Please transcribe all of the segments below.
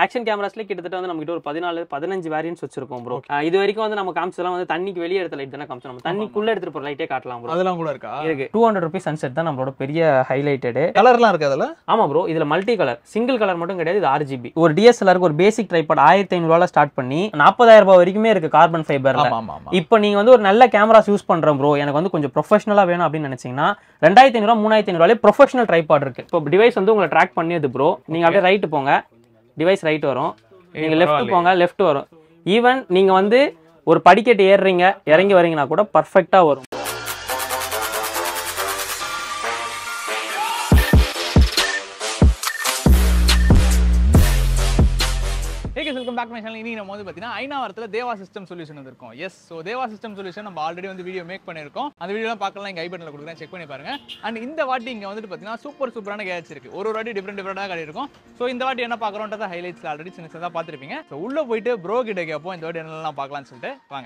Action கேமராஸ்ல கிட்டத்தட்ட வந்து நம்ம கிட்ட ஒரு 14-15 வேரியன்ட்ஸ் வச்சிருக்கோம் ப்ரோ. இது வரைக்கும் வந்து நம்ம காமிச்சதெல்லாம் வந்து தண்ணிக்கு வெளியே எடுத்த லைட் தானே காமிச்சோம். நம்ம தண்ணிக்குள்ள எடுத்துட்டு போற லைட்டே காட்டலாம் ப்ரோ. அதெல்லாம் கூட இருக்கா? இருக்கு. 200 rupees சன்செட் தான் நம்மளோட பெரிய ஹைலைட்டட். கலர்லாம் இருக்கு அதுல? ஆமா ப்ரோ, இதுல மல்டி கலர், சிங்கிள் கலர் மட்டும் கிடையாது. இது RGB. ஒரு DSLR-க்கு ஒரு பேசிக் ட்ரைபாட் 1500 ரூபாயில ஸ்டார்ட் பண்ணி 40000 ரூபாய் வரைக்குமே இருக்கு கார்பன் ஃபைபர்ல. இப்போ நீங்க வந்து ஒரு நல்ல கேமராஸ் யூஸ் பண்றோம் ப்ரோ, எனக்கு வந்து கொஞ்சம் ப்ரொஃபஷனலா வேணும் அப்படின்னு நினைச்சீங்கன்னா 2500 3500 ரூபாயில ப்ரொஃபஷனல் ட்ரைபாட் இருக்கு. இப்போ டிவைஸ் வந்து உங்களை ட்ராக் பண்ணியது ப்ரோ. நீங்க அப்படியே ரைட் போங்க, டிவைஸ் ரைட் வரும். நீங்க லெஃப்ட் போங்க, லெஃப்ட் வரும். ஈவன் நீங்க வந்து ஒரு படிக்கட்டு ஏறுறீங்க, இறங்கி வரீங்கன்னா கூட பர்ஃபெக்டா வரும். Welcome back to my channel. இன்னைக்கு நம்ம வந்து பார்த்தீங்கன்னா ஐநாவரத்தில் தேவா சிஸ்டம் சொல்யூஷன் வந்திருக்கோம். Yes, so Deva system solution நம்ம ஆல்ரெடி வந்து வீடியோ மேக் பண்ணியிருக்கோம். அந்த வீடியோலாம் பார்க்கலாம், இங்கே ஐ பட்டனில் கொடுக்குறேன், செக் பண்ணி பாருங்க. அண்ட் இந்த வாட்டி இங்கே வந்துட்டு பார்த்தீங்கன்னா சூப்பரான கேட்ச் இருக்கு. ஒரு வாட்டி டிஃப்ரெண்டாக காட்டியிருக்கும். ஸோ இந்த வாட்டி என்ன பார்க்குறோன்றத ஹைலைட்ஸில் ஆல்ரெடி சின்னதாக பார்த்துருப்பீங்க. ஸோ உள்ளே போயிட்டு ப்ரோ கிட்ட கேட்போம் இந்த வாட்டி என்னெல்லாம் பார்க்கலாம்னு சொல்லிட்டு. வாங்க.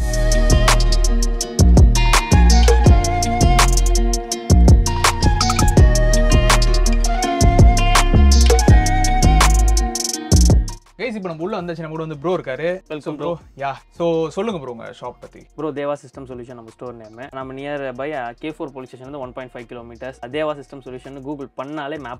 கைஸ், இப்போ நம்ம உள்ள வந்தாச்சு. நம்ம கூட வந்து ப்ரோ இருக்காரு. Welcome bro. யா, ஸோ சொல்லுங்க ப்ரோ உங்க ஷாப் பத்தி. ப்ரோ, தேவா சிஸ்டம் சொல்யூஷன் நம்ம ஸ்டோர் நேம். நம்ம near by K4 police station வந்து 1.5 kilometres. Deva system solution Google பண்ணாலே மேப்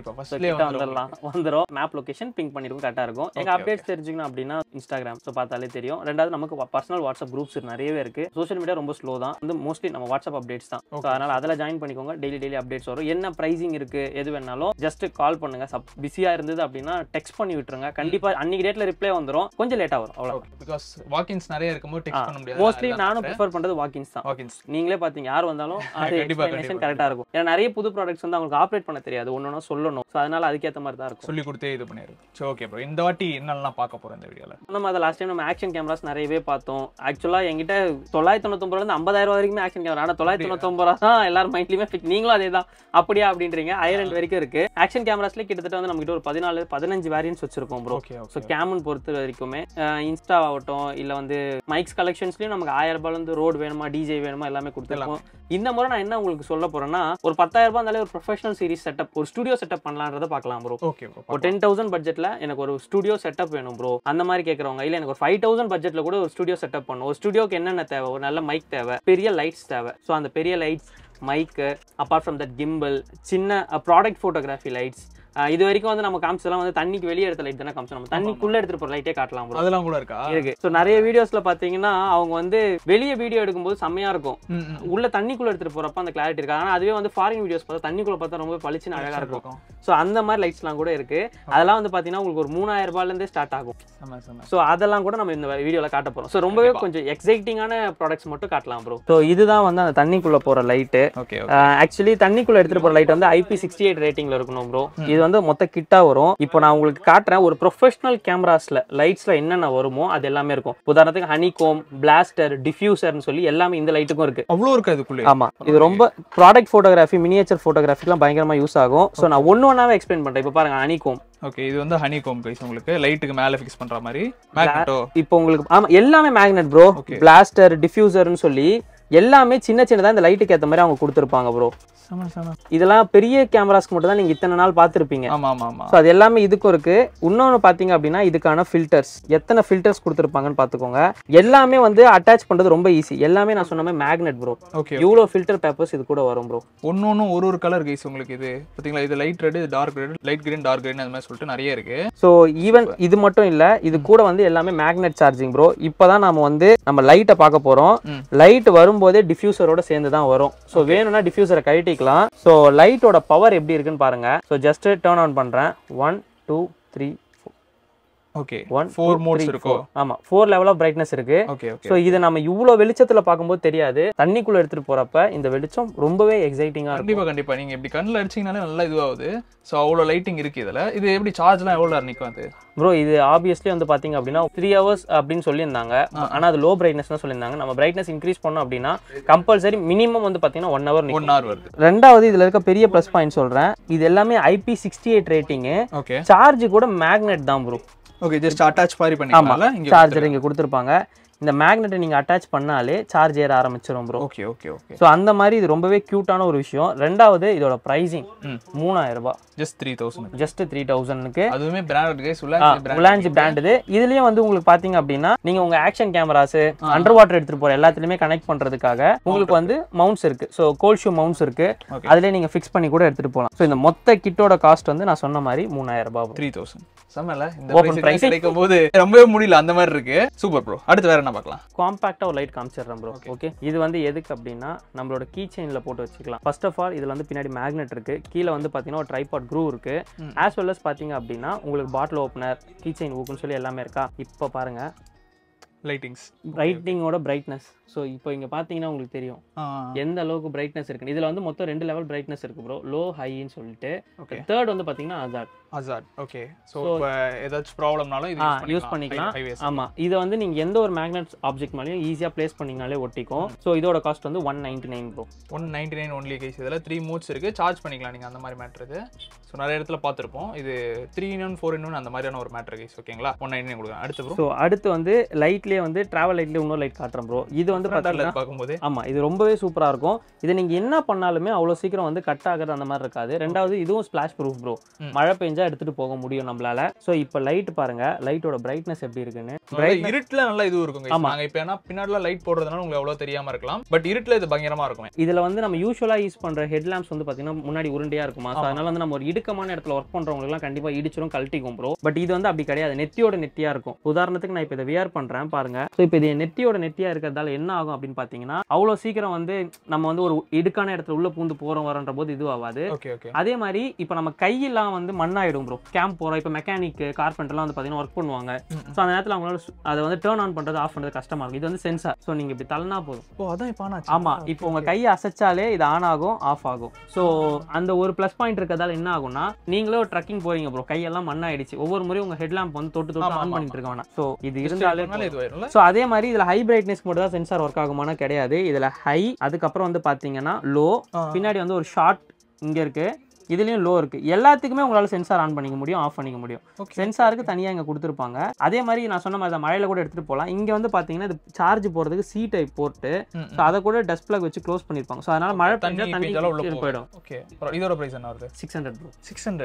வந்துடும். மேப் லொகேஷன் பிங் பண்ணிருக்கும், கரெக்டா இருக்கும். எங்க அப்டேட்ஸ் தெரிஞ்சுக்கணும் அப்படின்னா இன்ஸ்டாகிராம் பார்த்தாலே தெரியும். ரெண்டாவது நமக்கு பர்சனல் வாட்ஸ்அப் குரூப்ஸ் நிறையவே இருக்கு. சோஷியல் மீடியா ரொம்ப ஸ்லோ தான், வந்து மோஸ்ட்லி நம்ம வாட்ஸ்அப் அப்டேட்ஸ் தான். அதனால அதில் ஜாயின் பண்ணிக்கோங்க. டெய்லி அப்டேட்ஸ் வரும். என்ன பிரைசிங் இருக்கு எது வேணாலும் ஜஸ்ட் கால் பண்ணுங்க. பிஸியா இருந்தது அப்படின்னா டெக்ஸ்ட் பண்ணி விட்டுருங்க. கண்டிப்பா அன்னைக்கு டேட்ல ரிப்ளை வந்துரும். கொஞ்சம் லேட்டா வரும், அவ்வளவுதான். பிகாஸ் வாக்கின்ஸ் நிறைய இருக்கும்போது டெக்ஸ்ட் பண்ண முடியாது. மோஸ்ட்லி நானும் ப்ரிஃபர் பண்றது வாக்கின்ஸ் தான். நீங்களே பாத்தீங்க, யார் வந்தாலும் அது எக்ஸ்பிளனேஷன் கரெக்ட்டா இருக்கும். ஏன்னா நிறைய புது ப்ராடக்ட்ஸ் வந்து அவங்களுக்கு ஆப்ரேட் பண்ண தெரியாது, ஒன்னொன்னு சொல்லணும். சோ அதனால அதுக்கு ஏத்த மாதிரி தான் இருக்கும். சொல்லி கொடுத்தே இது பண்ணிரு. சோ ஓகே ப்ரோ, இந்த வாட்டி என்னெல்லாம் பார்க்க போறோம் இந்த வீடியோல? நம்ம அத லாஸ்ட் டைம் நம்ம ஆக்ஷன் கேமராஸ் நிறையவே பார்த்தோம். ஆக்சுவலா என்கிட்ட 999 இருந்து 50000 ரூபாய் வரைக்கும் ஆக்ஷன் கேமரா. ஆனா 999 ரூபாய் தான் எல்லாரும் மைண்ட்லயுமே ஃபிக்ஸ். நீங்களும் அதே தான் அப்படியே அப்படின்றீங்க. ஐரண்ட் வரைக்கும் இருக்கு. ஆக்ஷன் கேமராஸ்ல கிட்டத்தட்ட வந்து நம்ம கிட்ட ஒரு 14-15 வேரியன்ட்ஸ் வச்சிருக்கோம் ப்ரோ. சோ கேமன் பொறுத்த வரைக்கும் இன்ஸ்டா ஆகட்டும் இல்ல வந்து மைக்ஸ் கலெக்ஷன்ஸ்லயும் நமக்கு 1000 ரூபாயில இருந்து ரோட் வேணுமா, டிஜே வேணுமா எல்லாமே கொடுத்துருக்கோம். இந்த முறை நான் என்ன உங்களுக்கு சொல்ல போறேன்னா, ஒரு 10000 ரூபாய் இருந்தாலே ஒரு ப்ரொஃபஷனல் சீரிஸ் செட்டப், ஒரு ஸ்டுடியோ செட்டப் பண்ணலாம்ன்றத பார்க்கலாம் ப்ரோ. ஒரு 10,000 பட்ஜெட்ல எனக்கு ஒரு ஸ்டுடியோ செட்டப் வேணும் ப்ரோ அந்த மாதிரி கேட்கறவங்க, இல்ல எனக்கு ஒரு 5,000 பட்ஜெட்ல கூட ஒரு ஸ்டுடியோ செட்டப் பண்ணும். ஒரு ஸ்டுடியோக்கு என்னென்ன தேவை? ஒரு நல்ல மைக் தேவை, பெரிய லைட்ஸ் தேவை. ஸோ அந்த பெரிய lights, mic, apart from that gimbal, சின்ன ப்ராடக்ட் ஃபோட்டோகிராஃபி லைட்ஸ். இது வரைக்கும் வந்து நம்ம காமிச்சதெல்லாம் வந்து தண்ணிக்கு வெளியே எடுத்த லைட் தானே காமிச்சோம். நம்ம தண்ணிக்குள்ள எடுத்துட்டு போற லைட்டே காட்டலாம் ப்ரோ. அதெல்லாம் கூட இருக்கா? இருக்கு. சோ நிறைய வீடியோஸ்ல பாத்தீங்கன்னா அவங்க வந்து வெளியே வீடியோ எடுக்கும்போது செம்மையா இருக்கும், உள்ள தண்ணிக்குள்ள எடுத்துட்டு போறப்ப அந்த கிளாரிட்டி இருக்கு. ஆனா அதுவே வந்து ஃபாரின் வீடியோஸ் பார்த்தா தண்ணிக்குள்ள பார்த்தா ரொம்ப பளிச்சுன்னு அழகா இருக்கும். சோ அந்த மாதிரி லைட்ஸ்லாம் கூட இருக்கு. அதெல்லாம் வந்து பாத்தீங்கன்னா உங்களுக்கு ஒரு 3000 ரூபாயில இருந்தே ஸ்டார்ட் ஆகும். சோ அதெல்லாம் கூட நம்ம இந்த வீடியோல காட்ட போறோம். சோ ரொம்பவே கொஞ்சம் எக்ஸைட்டிங்கான ப்ராடக்ட்ஸ் மட்டும் காட்டலாம் ப்ரோ. சோ இதுதான் வந்து அந்த தண்ணிக்குள்ள போற லைட். ஆக்சுவலி தண்ணிக்குள்ள எடுத்துட்டு போற லைட் வந்து IP68 ரேட்டிங்ல இருக்கணும் ப்ரோ. இது வந்து மொத்த கிட்டா வரும். இப்போ நான் உங்களுக்கு காட்டுறேன். ஒரு ப்ரொஃபஷனல் கேமராஸ்ல லைட்ஸ்ல என்னென்ன வருமோ அது எல்லாமே இருக்கும். உதாரணத்துக்கு ஹனிகோம், பிளாஸ்டர், டிஃப்யூசர்னு சொல்லி எல்லாமே இந்த லைட்டுக்கும் இருக்கு. அவ்வளோ இருக்கு அதுக்குள்ள. ஆமா, இது ரொம்ப ப்ராடக்ட் ஃபோட்டோகிராஃபி, மினியேச்சர் ஃபோட்டோகிராஃபிலாம் பயங்கரமா யூஸ் ஆகும். ஸோ நான் ஒன்னொன்னாவே எக்ஸ்பிளைன் பண்றேன். இப்போ பாருங்க, ஹனிகோம். ஓகே, இது வந்து ஹனிகோம் கைஸ். உங்களுக்கு லைட்டுக்கு மேல ஃபிக்ஸ் பண்ற மாதிரி மேக்னெட்டோ. இப்போ உங்களுக்கு ஆமா எல்லாமே மேக்னெட் ப்ரோ. பிளாஸ்டர், டிஃப்யூசர்னு சொல்லி எல்லாமே சின்னதா இந்த லைட்டுக்கு ஏத்த மாதிரி அவங்க கொடுத்துருப்பாங்க ப்ரோ. இதெல்லாம் பெரிய கேமராஸ்க்கு மட்டும் தான் நீங்க இத்தனை நாள் பார்த்திருப்பீங்க. சோ அது எல்லாமே இதுக்கும் இருக்கு. இன்னொன்னு பாத்தீங்க அப்படின்னா இதுக்கான ஃபில்டர்ஸ், எத்தனை ஃபில்டர்ஸ் கொடுத்துருப்பாங்கன்னு பாத்துக்கோங்க. எல்லாமே வந்து அட்டாச் பண்றது ரொம்ப ஈஸி. எல்லாமே நான் சொன்ன மாதிரி மேக்னெட் ப்ரோ. இவ்வளவு ஃபில்டர் பேப்பர்ஸ் இது கூட வரும் ப்ரோ. ஒன்னொன்னு ஒரு கலர் கைஸ். உங்களுக்கு இது பாத்தீங்களா, இது லைட் ரெட், இது dark red, light green, dark green அந்த மாதிரி சொல்லிட்டு நிறைய இருக்கு. சோ ஈவன் இது மட்டும் இல்ல, இது கூட வந்து எல்லாமே மேக்னெட் சார்ஜிங் ப்ரோ. இப்பதான் நாம வந்து நம்ம லைட்டை பார்க்க போறோம். லைட் வரும்போதே டிஃப்யூசரோட சேர்ந்து தான் வரும். சோ வேணும்னா டிஃப்யூசரை கழட்டிக்கலாம். சோ லைட்டோட பவர் எப்படி இருக்குன்னு பாருங்க. சோ ஜஸ்ட் டர்ன் ஆன் பண்றேன். 1 2 3 4. ஓகே, 4 மோட்ஸ் இருக்கு. ஆமா, 4 லெவல் ஆஃப் பிரைட்னஸ் இருக்கு. சோ இது நம்ம இவ்ளோ வெளிச்சத்துல பாக்கும்போது தெரியாது. தண்ணிக்குள்ள எடுத்துட்டு போறப்ப இந்த வெளிச்சம் ரொம்பவே எக்ஸைட்டிங்கா இருக்கும். கண்டிப்பா நீங்க இப்படி கண்ணுல அடிச்சீங்கனாலே நல்லா இதுவாகுது. சோ அவ்வளவு லைட்டிங் இருக்கு இதுல. இது எப்படி சார்ஜ்லாம் எவ்வளவு நேரம் நிக்கும் அது ப்ரோ? இது ஆப்வியஸ்லி வந்து பாத்தீங்க அப்படின்னா 3 hours அப்படின்னு சொல்லியிருந்தாங்க. ஆனா அது லோ பிரைட்னஸ் தான் சொல்லியிருந்தாங்க. நம்ம பிரைட்னஸ் இன்க்ரீஸ் பண்ணோம் அப்படின்னா கம்பல்சரி மினிமம் வந்து பாத்தீங்கன்னா 1 hour வருது. ரெண்டாவது இதுல இருக்க பெரிய பிளஸ் பாயிண்ட் சொல்றேன். இது எல்லாமே IP68 ரேட்டிங். சார்ஜ் கூட மேக்னெட் தான் ப்ரோ. ஓகே, ஜஸ்ட் அட்டாச் மாதிரி பண்ணிக்கலாம். சார்ஜர் இங்க கொடுத்திருப்பாங்க. இந்த மேக்னெட்டை நீங்க அட்டாச் பண்ணாலே சார்ஜ் ஏற ஆரம்பிச்சிரும் bro. Okay okay okay. So அந்த மாதிரி இது ரொம்பவே கியூட்டான ஒரு விஷயம். ரெண்டாவது இதோட பிரைசிங் 3000 ரூபாய், ஜஸ்ட் 3000, ஜஸ்ட் 3000க்கு. அதுவுமே பிராண்டட் கைஸ், உலாஞ்சி பிராண்ட் இது. இதுலயும் வந்து உங்களுக்கு பாத்தீங்க அப்படின்னா நீங்க உங்க ஆக்ஷன் கேமராஸ், அண்டர் வாட்டர் எடுத்துட்டு போற எல்லாத்துலயுமே கனெக்ட் பண்றதுக்காக உங்களுக்கு வந்து மவுண்ட்ஸ் இருக்கு. ஸோ கோல்ட் ஷூ மவுண்ட்ஸ் இருக்கு, அதுல நீங்க ஃபிக்ஸ் பண்ணி கூட எடுத்துட்டு போகலாம். ஸோ இந்த மொத்த கிட்டோட காஸ்ட் வந்து நான் சொன்ன மாதிரி 3000 ரூபாய். 3000 சமல. இந்த பிரைஸ் கிடைக்கும் போது ரொம்பவே முடியல அந்த மாதிரி இருக்கு. Super bro. அடுத்து வேற என்ன பார்க்கலாம்? காம்பாக்டா ஒரு லைட் காமிச்சிடுறேன் ப்ரோ. ஓகே, இது வந்து எதுக்கு அப்படின்னா நம்மளோட கீ செயின்ல போட்டு வச்சுக்கலாம். ஃபர்ஸ்ட் ஆஃப் ஆல் இதுல வந்து பின்னாடி மேக்னெட் இருக்கு, கீழே வந்து பாத்தீங்கன்னா ஒரு ட்ரைபாட் க்ரூ இருக்கு. ஆஸ் வெல் அஸ் பாத்தீங்க அப்படின்னா உங்களுக்கு பாட்டில் ஓப்பனர், கீ செயின் ஊக்குன்னு சொல்லி எல்லாமே இருக்கா. இப்போ பாருங்க லைட்டிங்கோட பிரைட்னஸ். ஸோ இப்போ இங்கே பார்த்தீங்கன்னா உங்களுக்கு தெரியும் எந்த அளவுக்கு பிரைட்னஸ் இருக்கு. இதில் வந்து மொத்தம் 2 லெவல் பிரைட்னஸ் இருக்கு ப்ரோ, லோ ஹைன்னு சொல்லிட்டு. தேர்ட் வந்து பார்த்தீங்கன்னா அசாட். ஓகே. ஸோ இப்போ ஏதாச்சும் ப்ராப்ளம்னாலும் இது யூஸ் பண்ணிக்கலாம். ஆமாம், இதை வந்து நீங்கள் எந்த ஒரு மேக்னெட் ஆப்ஜெக்ட் மேலேயும் ஈஸியாக பிளேஸ் பண்ணிங்கனாலே ஒட்டிக்கும். ஸோ இதோட காஸ்ட் வந்து 199 ப்ரோ. 199 only guys. இதில் 3 மோட்ஸ் இருக்கு, சார்ஜ் பண்ணிக்கலாம் நீங்கள் அந்த மாதிரி மேட்ரு இது. ஸோ நிறைய இடத்துல பார்த்துருப்போம். இது 3-in-1 4-in-1 அந்த மாதிரியான ஒரு மேட்ரு கைஸ். ஓகேங்களா? 199 கொடுக்குறேன். அடுத்து ப்ரோ. ஸோ அடுத்து வந்து லைட்லேயே வந்து டிராவல் லைட்லேயே இன்னொரு லைட் காட்டுறேன் ப்ரோ. இது வந்து பார்க்கும்போது ஆமாம், இது ரொம்பவே சூப்பராக இருக்கும். இது நீங்கள் என்ன பண்ணாலுமே அவ்வளோ சீக்கிரம் வந்து கட் ஆகிறது அந்த மாதிரி இருக்காது. ரெண்டாவது இதுவும் ஸ்பிளாஷ் ப்ரூஃப் ப்ரோ, மழை பெஞ்சா எடுத்துட்டு போக முடியும் நம்மளால. ஸோ இப்போ லைட் பாருங்க, லைட்டோட பிரைட்னஸ் எப்படி இருக்குன்னு. இருட்டுல நல்லா இது இருக்கும். ஆமாம், இப்போ ஏன்னா பின்னாடில லைட் போடுறதுனால உங்களுக்கு அவ்வளோ தெரியாம இருக்கலாம், பட் இருட்டுல இது பயங்கரமா இருக்கும். இதுல வந்து நம்ம யூஸ்வலா யூஸ் பண்ற ஹெட் லாம்ப்ஸ் வந்து பாத்தீங்கன்னா முன்னாடி உருண்டையா இருக்குமா. அதனால வந்து நம்ம ஒரு இடுக்கமான இடத்துல ஒர்க் பண்றவங்களுக்கு கண்டிப்பா இடிச்சிரும், கழட்டிக்கும் ப்ரோ. பட் இது வந்து அப்படி கிடையாது, நெத்தியோட நெத்தியா இருக்கும். உதாரணத்துக்கு நான் இப்போ இதை வியர் பண்றேன் பாருங்க. ஸோ இப்போ இது நெத்தியோட நெத்தியா இருக்கிறதால என்ன ஆகும் அப்படின்னு பாத்தீங்கன்னா அவ்வளோ சீக்கிரம் வந்து நம்ம வந்து ஒரு இடுக்கான இடத்துல உள்ள பூந்து போறோம் வரன்ற போது இது ஆகாது. அதே மாதிரி இப்போ நம்ம கையெல்லாம் வந்து மண்ணாயிடும் ப்ரோ. கேம்ப் போறோம், இப்போ மெக்கானிக் கார்பெண்டர்லாம் வந்து பாத்தீங்கன்னா ஒர்க் பண்ணுவாங்க. ஸோ அந்த நேரத்தில் அவங்களால அதை வந்து டர்ன் ஆன் பண்றது ஆஃப் பண்றது கஷ்டமா இருக்கும். இது வந்து சென்சார். ஸோ நீங்க இப்படி தள்ளனா போதும். ஆமா, இப்போ உங்க கையை அசைச்சாலே இது ஆன் ஆகும், ஆஃப் ஆகும். ஸோ அந்த ஒரு பிளஸ் பாயிண்ட் இருக்கிறதால என்ன ஆகும்னா நீங்களே ஒரு ட்ரக்கிங் போறீங்க ப்ரோ, கையெல்லாம் மண்ணாயிடுச்சு, ஒவ்வொரு முறையும் உங்க ஹெட் லாம்ப் வந்து தொட்டு ஆன் பண்ணிட்டு இருக்க வேணாம். ஸோ இது இருந்தாலே. ஸோ அதே மாதிரி இதுல ஹை பிரைட்னஸ் மட்டும் தான் சென்சார் ஒர்க் ஆகுமானா கிடையாது. இதுல ஹை, அதுக்கப்புறம் வந்து பாத்தீங்கன்னா லோ, பின்னாடி வந்து ஒரு ஷார்ட் இங்க இருக்கு, இதுலயும் லோ இருக்கு. எல்லாத்துக்குமே உங்களால சென்சார் ஆன் பண்ணிக்க முடியும், ஆஃப் பண்ணிக்க முடியும். சென்சாருக்கு தனியா இங்க கொடுத்துருப்பாங்க. அதே மாதிரி நான் சொன்ன மாதிரி மழையில கூட எடுத்துட்டு போகலாம். இங்க வந்து பாத்தீங்கன்னா இது சார்ஜ் போறதுக்கு சி டைப் போட்டு அதை கூட டஸ்ட் பிளக் வச்சு க்ளோஸ் பண்ணிருப்பாங்க. ஸோ அதனால மழை பெஞ்சா தண்ணி போயிடும். ஓகே, இதோட பிரைஸ் என்ன வருது? 600 ப்ரோ.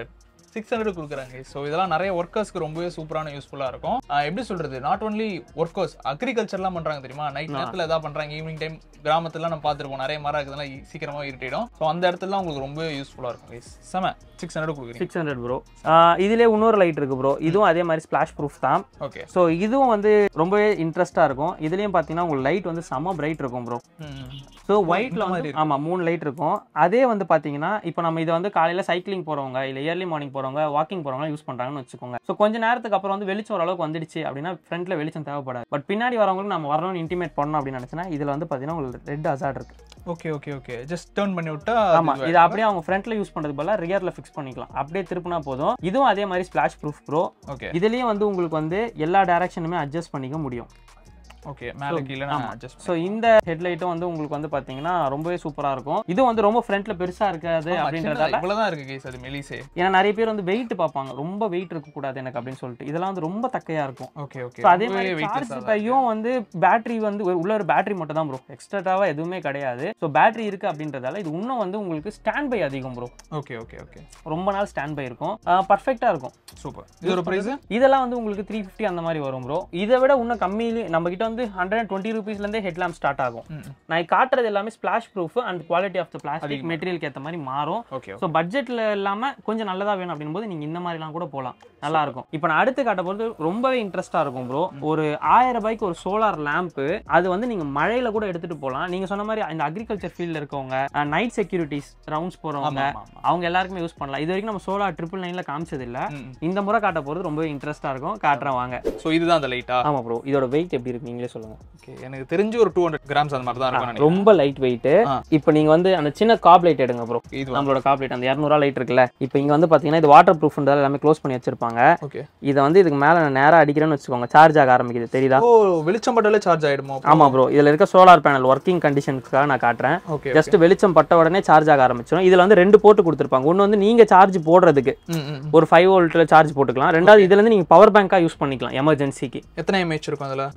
600 கொடுக்குறாங்க. ஸோ இதெல்லாம் நிறைய ஒர்க்கர்ஸ்க்கு ரொம்பவே சூப்பரான யூஸ்ஃபுல்லாக இருக்கும். எப்படி சொல்றது, நாட் ஒன்லி ஒர்க்கர்ஸ், அக்ரிகல்ச்சர்லாம் பண்றாங்க தெரியுமா, நைட் நேரத்தில் எதாவது பண்றாங்க, ஈவினிங் டைம் கிராமத்துலாம் நம்ம பார்த்துருப்போம், நிறைய மரம் இருக்குதுலாம் சீக்கிரமா இருட்டிடும். ஸோ அந்த இடத்துல உங்களுக்கு ரொம்ப யூஸ்ஃபுல்லாக இருக்கும். செம 600 கொடுக்குறீங்க. 600 ப்ரோ. இதுலேயே இன்னொரு லைட் இருக்கு ப்ரோ, இதுவும் அதே மாதிரி ஸ்பிளாஷ் ப்ரூஃப் தான். ஓகே. ஸோ இதுவும் வந்து ரொம்பவே இன்ட்ரெஸ்டாக இருக்கும். இதுலேயும் பார்த்தீங்கன்னா உங்களுக்கு லைட் வந்து செம பிரைட் இருக்கும் ப்ரோ. ஸோ ஒயிட்ல வந்து ஆமாம் 3 லைட் இருக்கும். அதே வந்து பார்த்தீங்கன்னா இப்போ நம்ம இதை வந்து காலையில் சைக்கிளிங் போகிறவங்க இல்லை ஏர்லி மார்னிங் போகிறவங்க, வாக்கிங் போகிறவங்க யூஸ் பண்ணுறாங்கன்னு வச்சுக்கோங்க. ஸோ கொஞ்சம் நேரத்துக்கு அப்புறம் வந்து வெளிச்சம் ஓரளவுக்கு வந்துடுச்சு அப்படின்னா ஃப்ரண்ட்ல வெளிச்சம் தேவைப்படாது. பட் பின்னாடி வரவங்களுக்கு நம்ம வரணும்னு இன்டிமேட் பண்ணணும் அப்படின்னு நினச்சினா இதில் வந்து பார்த்தீங்கன்னா உங்களுக்கு ரெட் ஹசார்ட் இருக்கு. ஓகே. ஜஸ்ட் டர்ன் பண்ணி விட்டா ஆமாம், இது அப்படியே அவங்க ஃப்ரண்ட்ல யூஸ் பண்ணுறது போல ரியர்ல ஃபிக்ஸ் பண்ணிக்கலாம். அப்படியே திருப்பினா போதும். இதுவும் அதே மாதிரி ஸ்பிளாஷ் ப்ரூஃப் ப்ரோ. ஓகே. இதுலேயும் வந்து உங்களுக்கு வந்து எல்லா டைரக்ஷனுமே அட்ஜஸ்ட் பண்ணிக்க முடியும். ஓகே, மேல கீழ நான் அட்ஜஸ்ட். சோ இந்த ஹெட்லைட்டும் வந்து உங்களுக்கு வந்து பாத்தீங்கன்னா ரொம்பவே சூப்பரா இருக்கும். இது வந்து ரொம்ப ஃப்ரண்ட்ல பெருசா இருக்காது அப்படின்றதால இவ்வளவுதான் இருக்கு கைஸ். அது மெலிசே. ஏன்னா நிறைய பேர் வந்து வெயிட் பாப்பாங்க, ரொம்ப வெயிட் இருக்க கூடாது எனக்கு அப்படின்னு சொல்லிட்டு. இதெல்லாம் வந்து ரொம்ப தக்கையா இருக்கும். ஓகே. சோ அதே மாதிரி சார்ஜ் பையும் வந்து பேட்டரி வந்து உள்ள ஒரு பேட்டரி மட்டும் தான் ப்ரோ, எக்ஸ்ட்ராவா எதுவுமே கிடையாது. சோ பேட்டரி இருக்கு அப்படின்றதால இது இன்னும் வந்து உங்களுக்கு ஸ்டாண்ட் பை அதிகம் ப்ரோ. ஓகே. ரொம்ப நாள் ஸ்டாண்ட் பை இருக்கும், பர்ஃபெக்ட்டா இருக்கும். சூப்பர். இதோட பிரைஸ் இதெல்லாம் வந்து உங்களுக்கு 350 அந்த மாதிரி வரும் ப்ரோ. இதை விட இன்னும் கம்மியிலே நம்ம கிட்ட வந்து 120 rupeesல இருந்தே ஹெட்லாம்ப் ஸ்டார்ட் ஆகும். நான் காட்டுறது எல்லாமே splash proof and quality of the plastic மெட்டீரியலுக்கு ஏத்த மாதிரி மாறும். சோ பட்ஜெட்ல இல்லாம கொஞ்சம் நல்லதா வேணும் அப்படிங்கும்போது நீங்க இந்த மாதிரிலாம் கூட போலாம், நல்லா இருக்கும். இப்போ நான் அடுத்து காட்ட போறது ரொம்பவே இன்ட்ரெஸ்டா இருக்கும் ப்ரோ. ஒரு 1000 ரூபாய்க்கு ஒரு சோலார் லேம்ப், அது வந்து நீங்க மழையில கூட எடுத்துட்டு போகலாம். நீங்க சொன்ன மாதிரி இந்த அக்ரிகல்ச்சர் ஃபீல்ட்ல இருக்கவங்க, நைட் செக்யூரிட்டிஸ் ரவுண்ட்ஸ் போறவங்க, அவங்க எல்லாருக்குமே யூஸ் பண்ணலாம். இது வரைக்கும் நம்ம சோலார் 999ல காமிச்சது இல்ல, இந்த முறை காட்ட போறது ரொம்பவே இன்ட்ரெஸ்டா இருக்கும். காட்டுறேன் வாங்க. சோ இதுதான் அந்த லைட்டா? ஆமா ப்ரோ. இதோட வெயிட் எப்படி இருக்கு நீங்களே சொல்லுங்க. ஓகே, எனக்கு தெரிஞ்சு ஒரு 200 கிராம்ஸ் அந்த மாதிரி தான் இருக்கும். ரொம்ப லைட் வெயிட். இப்போ நீங்க வந்து அந்த சின்ன காப் லைட் எடுங்க ப்ரோ. நம்மளோட காப் லைட் அந்த 200 லைட் இருக்குல்ல, இப்போ இங்க வந்து பாத்தீங்கன்னா இது வாட்டர் ப்ரூஃப்ன்றதால எல்லாமே க்ளோஸ் பண்ணி வச்சிருப்பாங்க. ஓகே. இத வந்து இதுக்கு மேல நான் நேரா அடிக்கிறேன்னு வெச்சுக்கோங்க, சார்ஜ் ஆக ஆரம்பிக்குது, தெரியுதா? ஓ, வெளிச்சம் பட்டாலே சார்ஜ் ஆயிடுமா? ஆமா ப்ரோ. இதுல இருக்க சோலார் பேனல் வர்க்கிங் கண்டிஷன்ஸ்க்காக நான் காட்டுறேன். ஜஸ்ட் வெளிச்சம் பட்ட உடனே சார்ஜ் ஆக ஆரம்பிச்சிடும். இதுல வந்து 2 போர்ட் கொடுத்திருப்பாங்க. ஒன்னு வந்து நீங்க சார்ஜ் போடுறதுக்கு ஒரு 5 வோல்ட்ல சார்ஜ் போட்டுக்கலாம். ரெண்டாவது இதுல இருந்து நீங்க பவர் பேங்கா யூஸ் பண்ணிக்கலாம் எமர்ஜென்சிக்கு. எத்தனை mAh இருக்கும் அதுல? 1200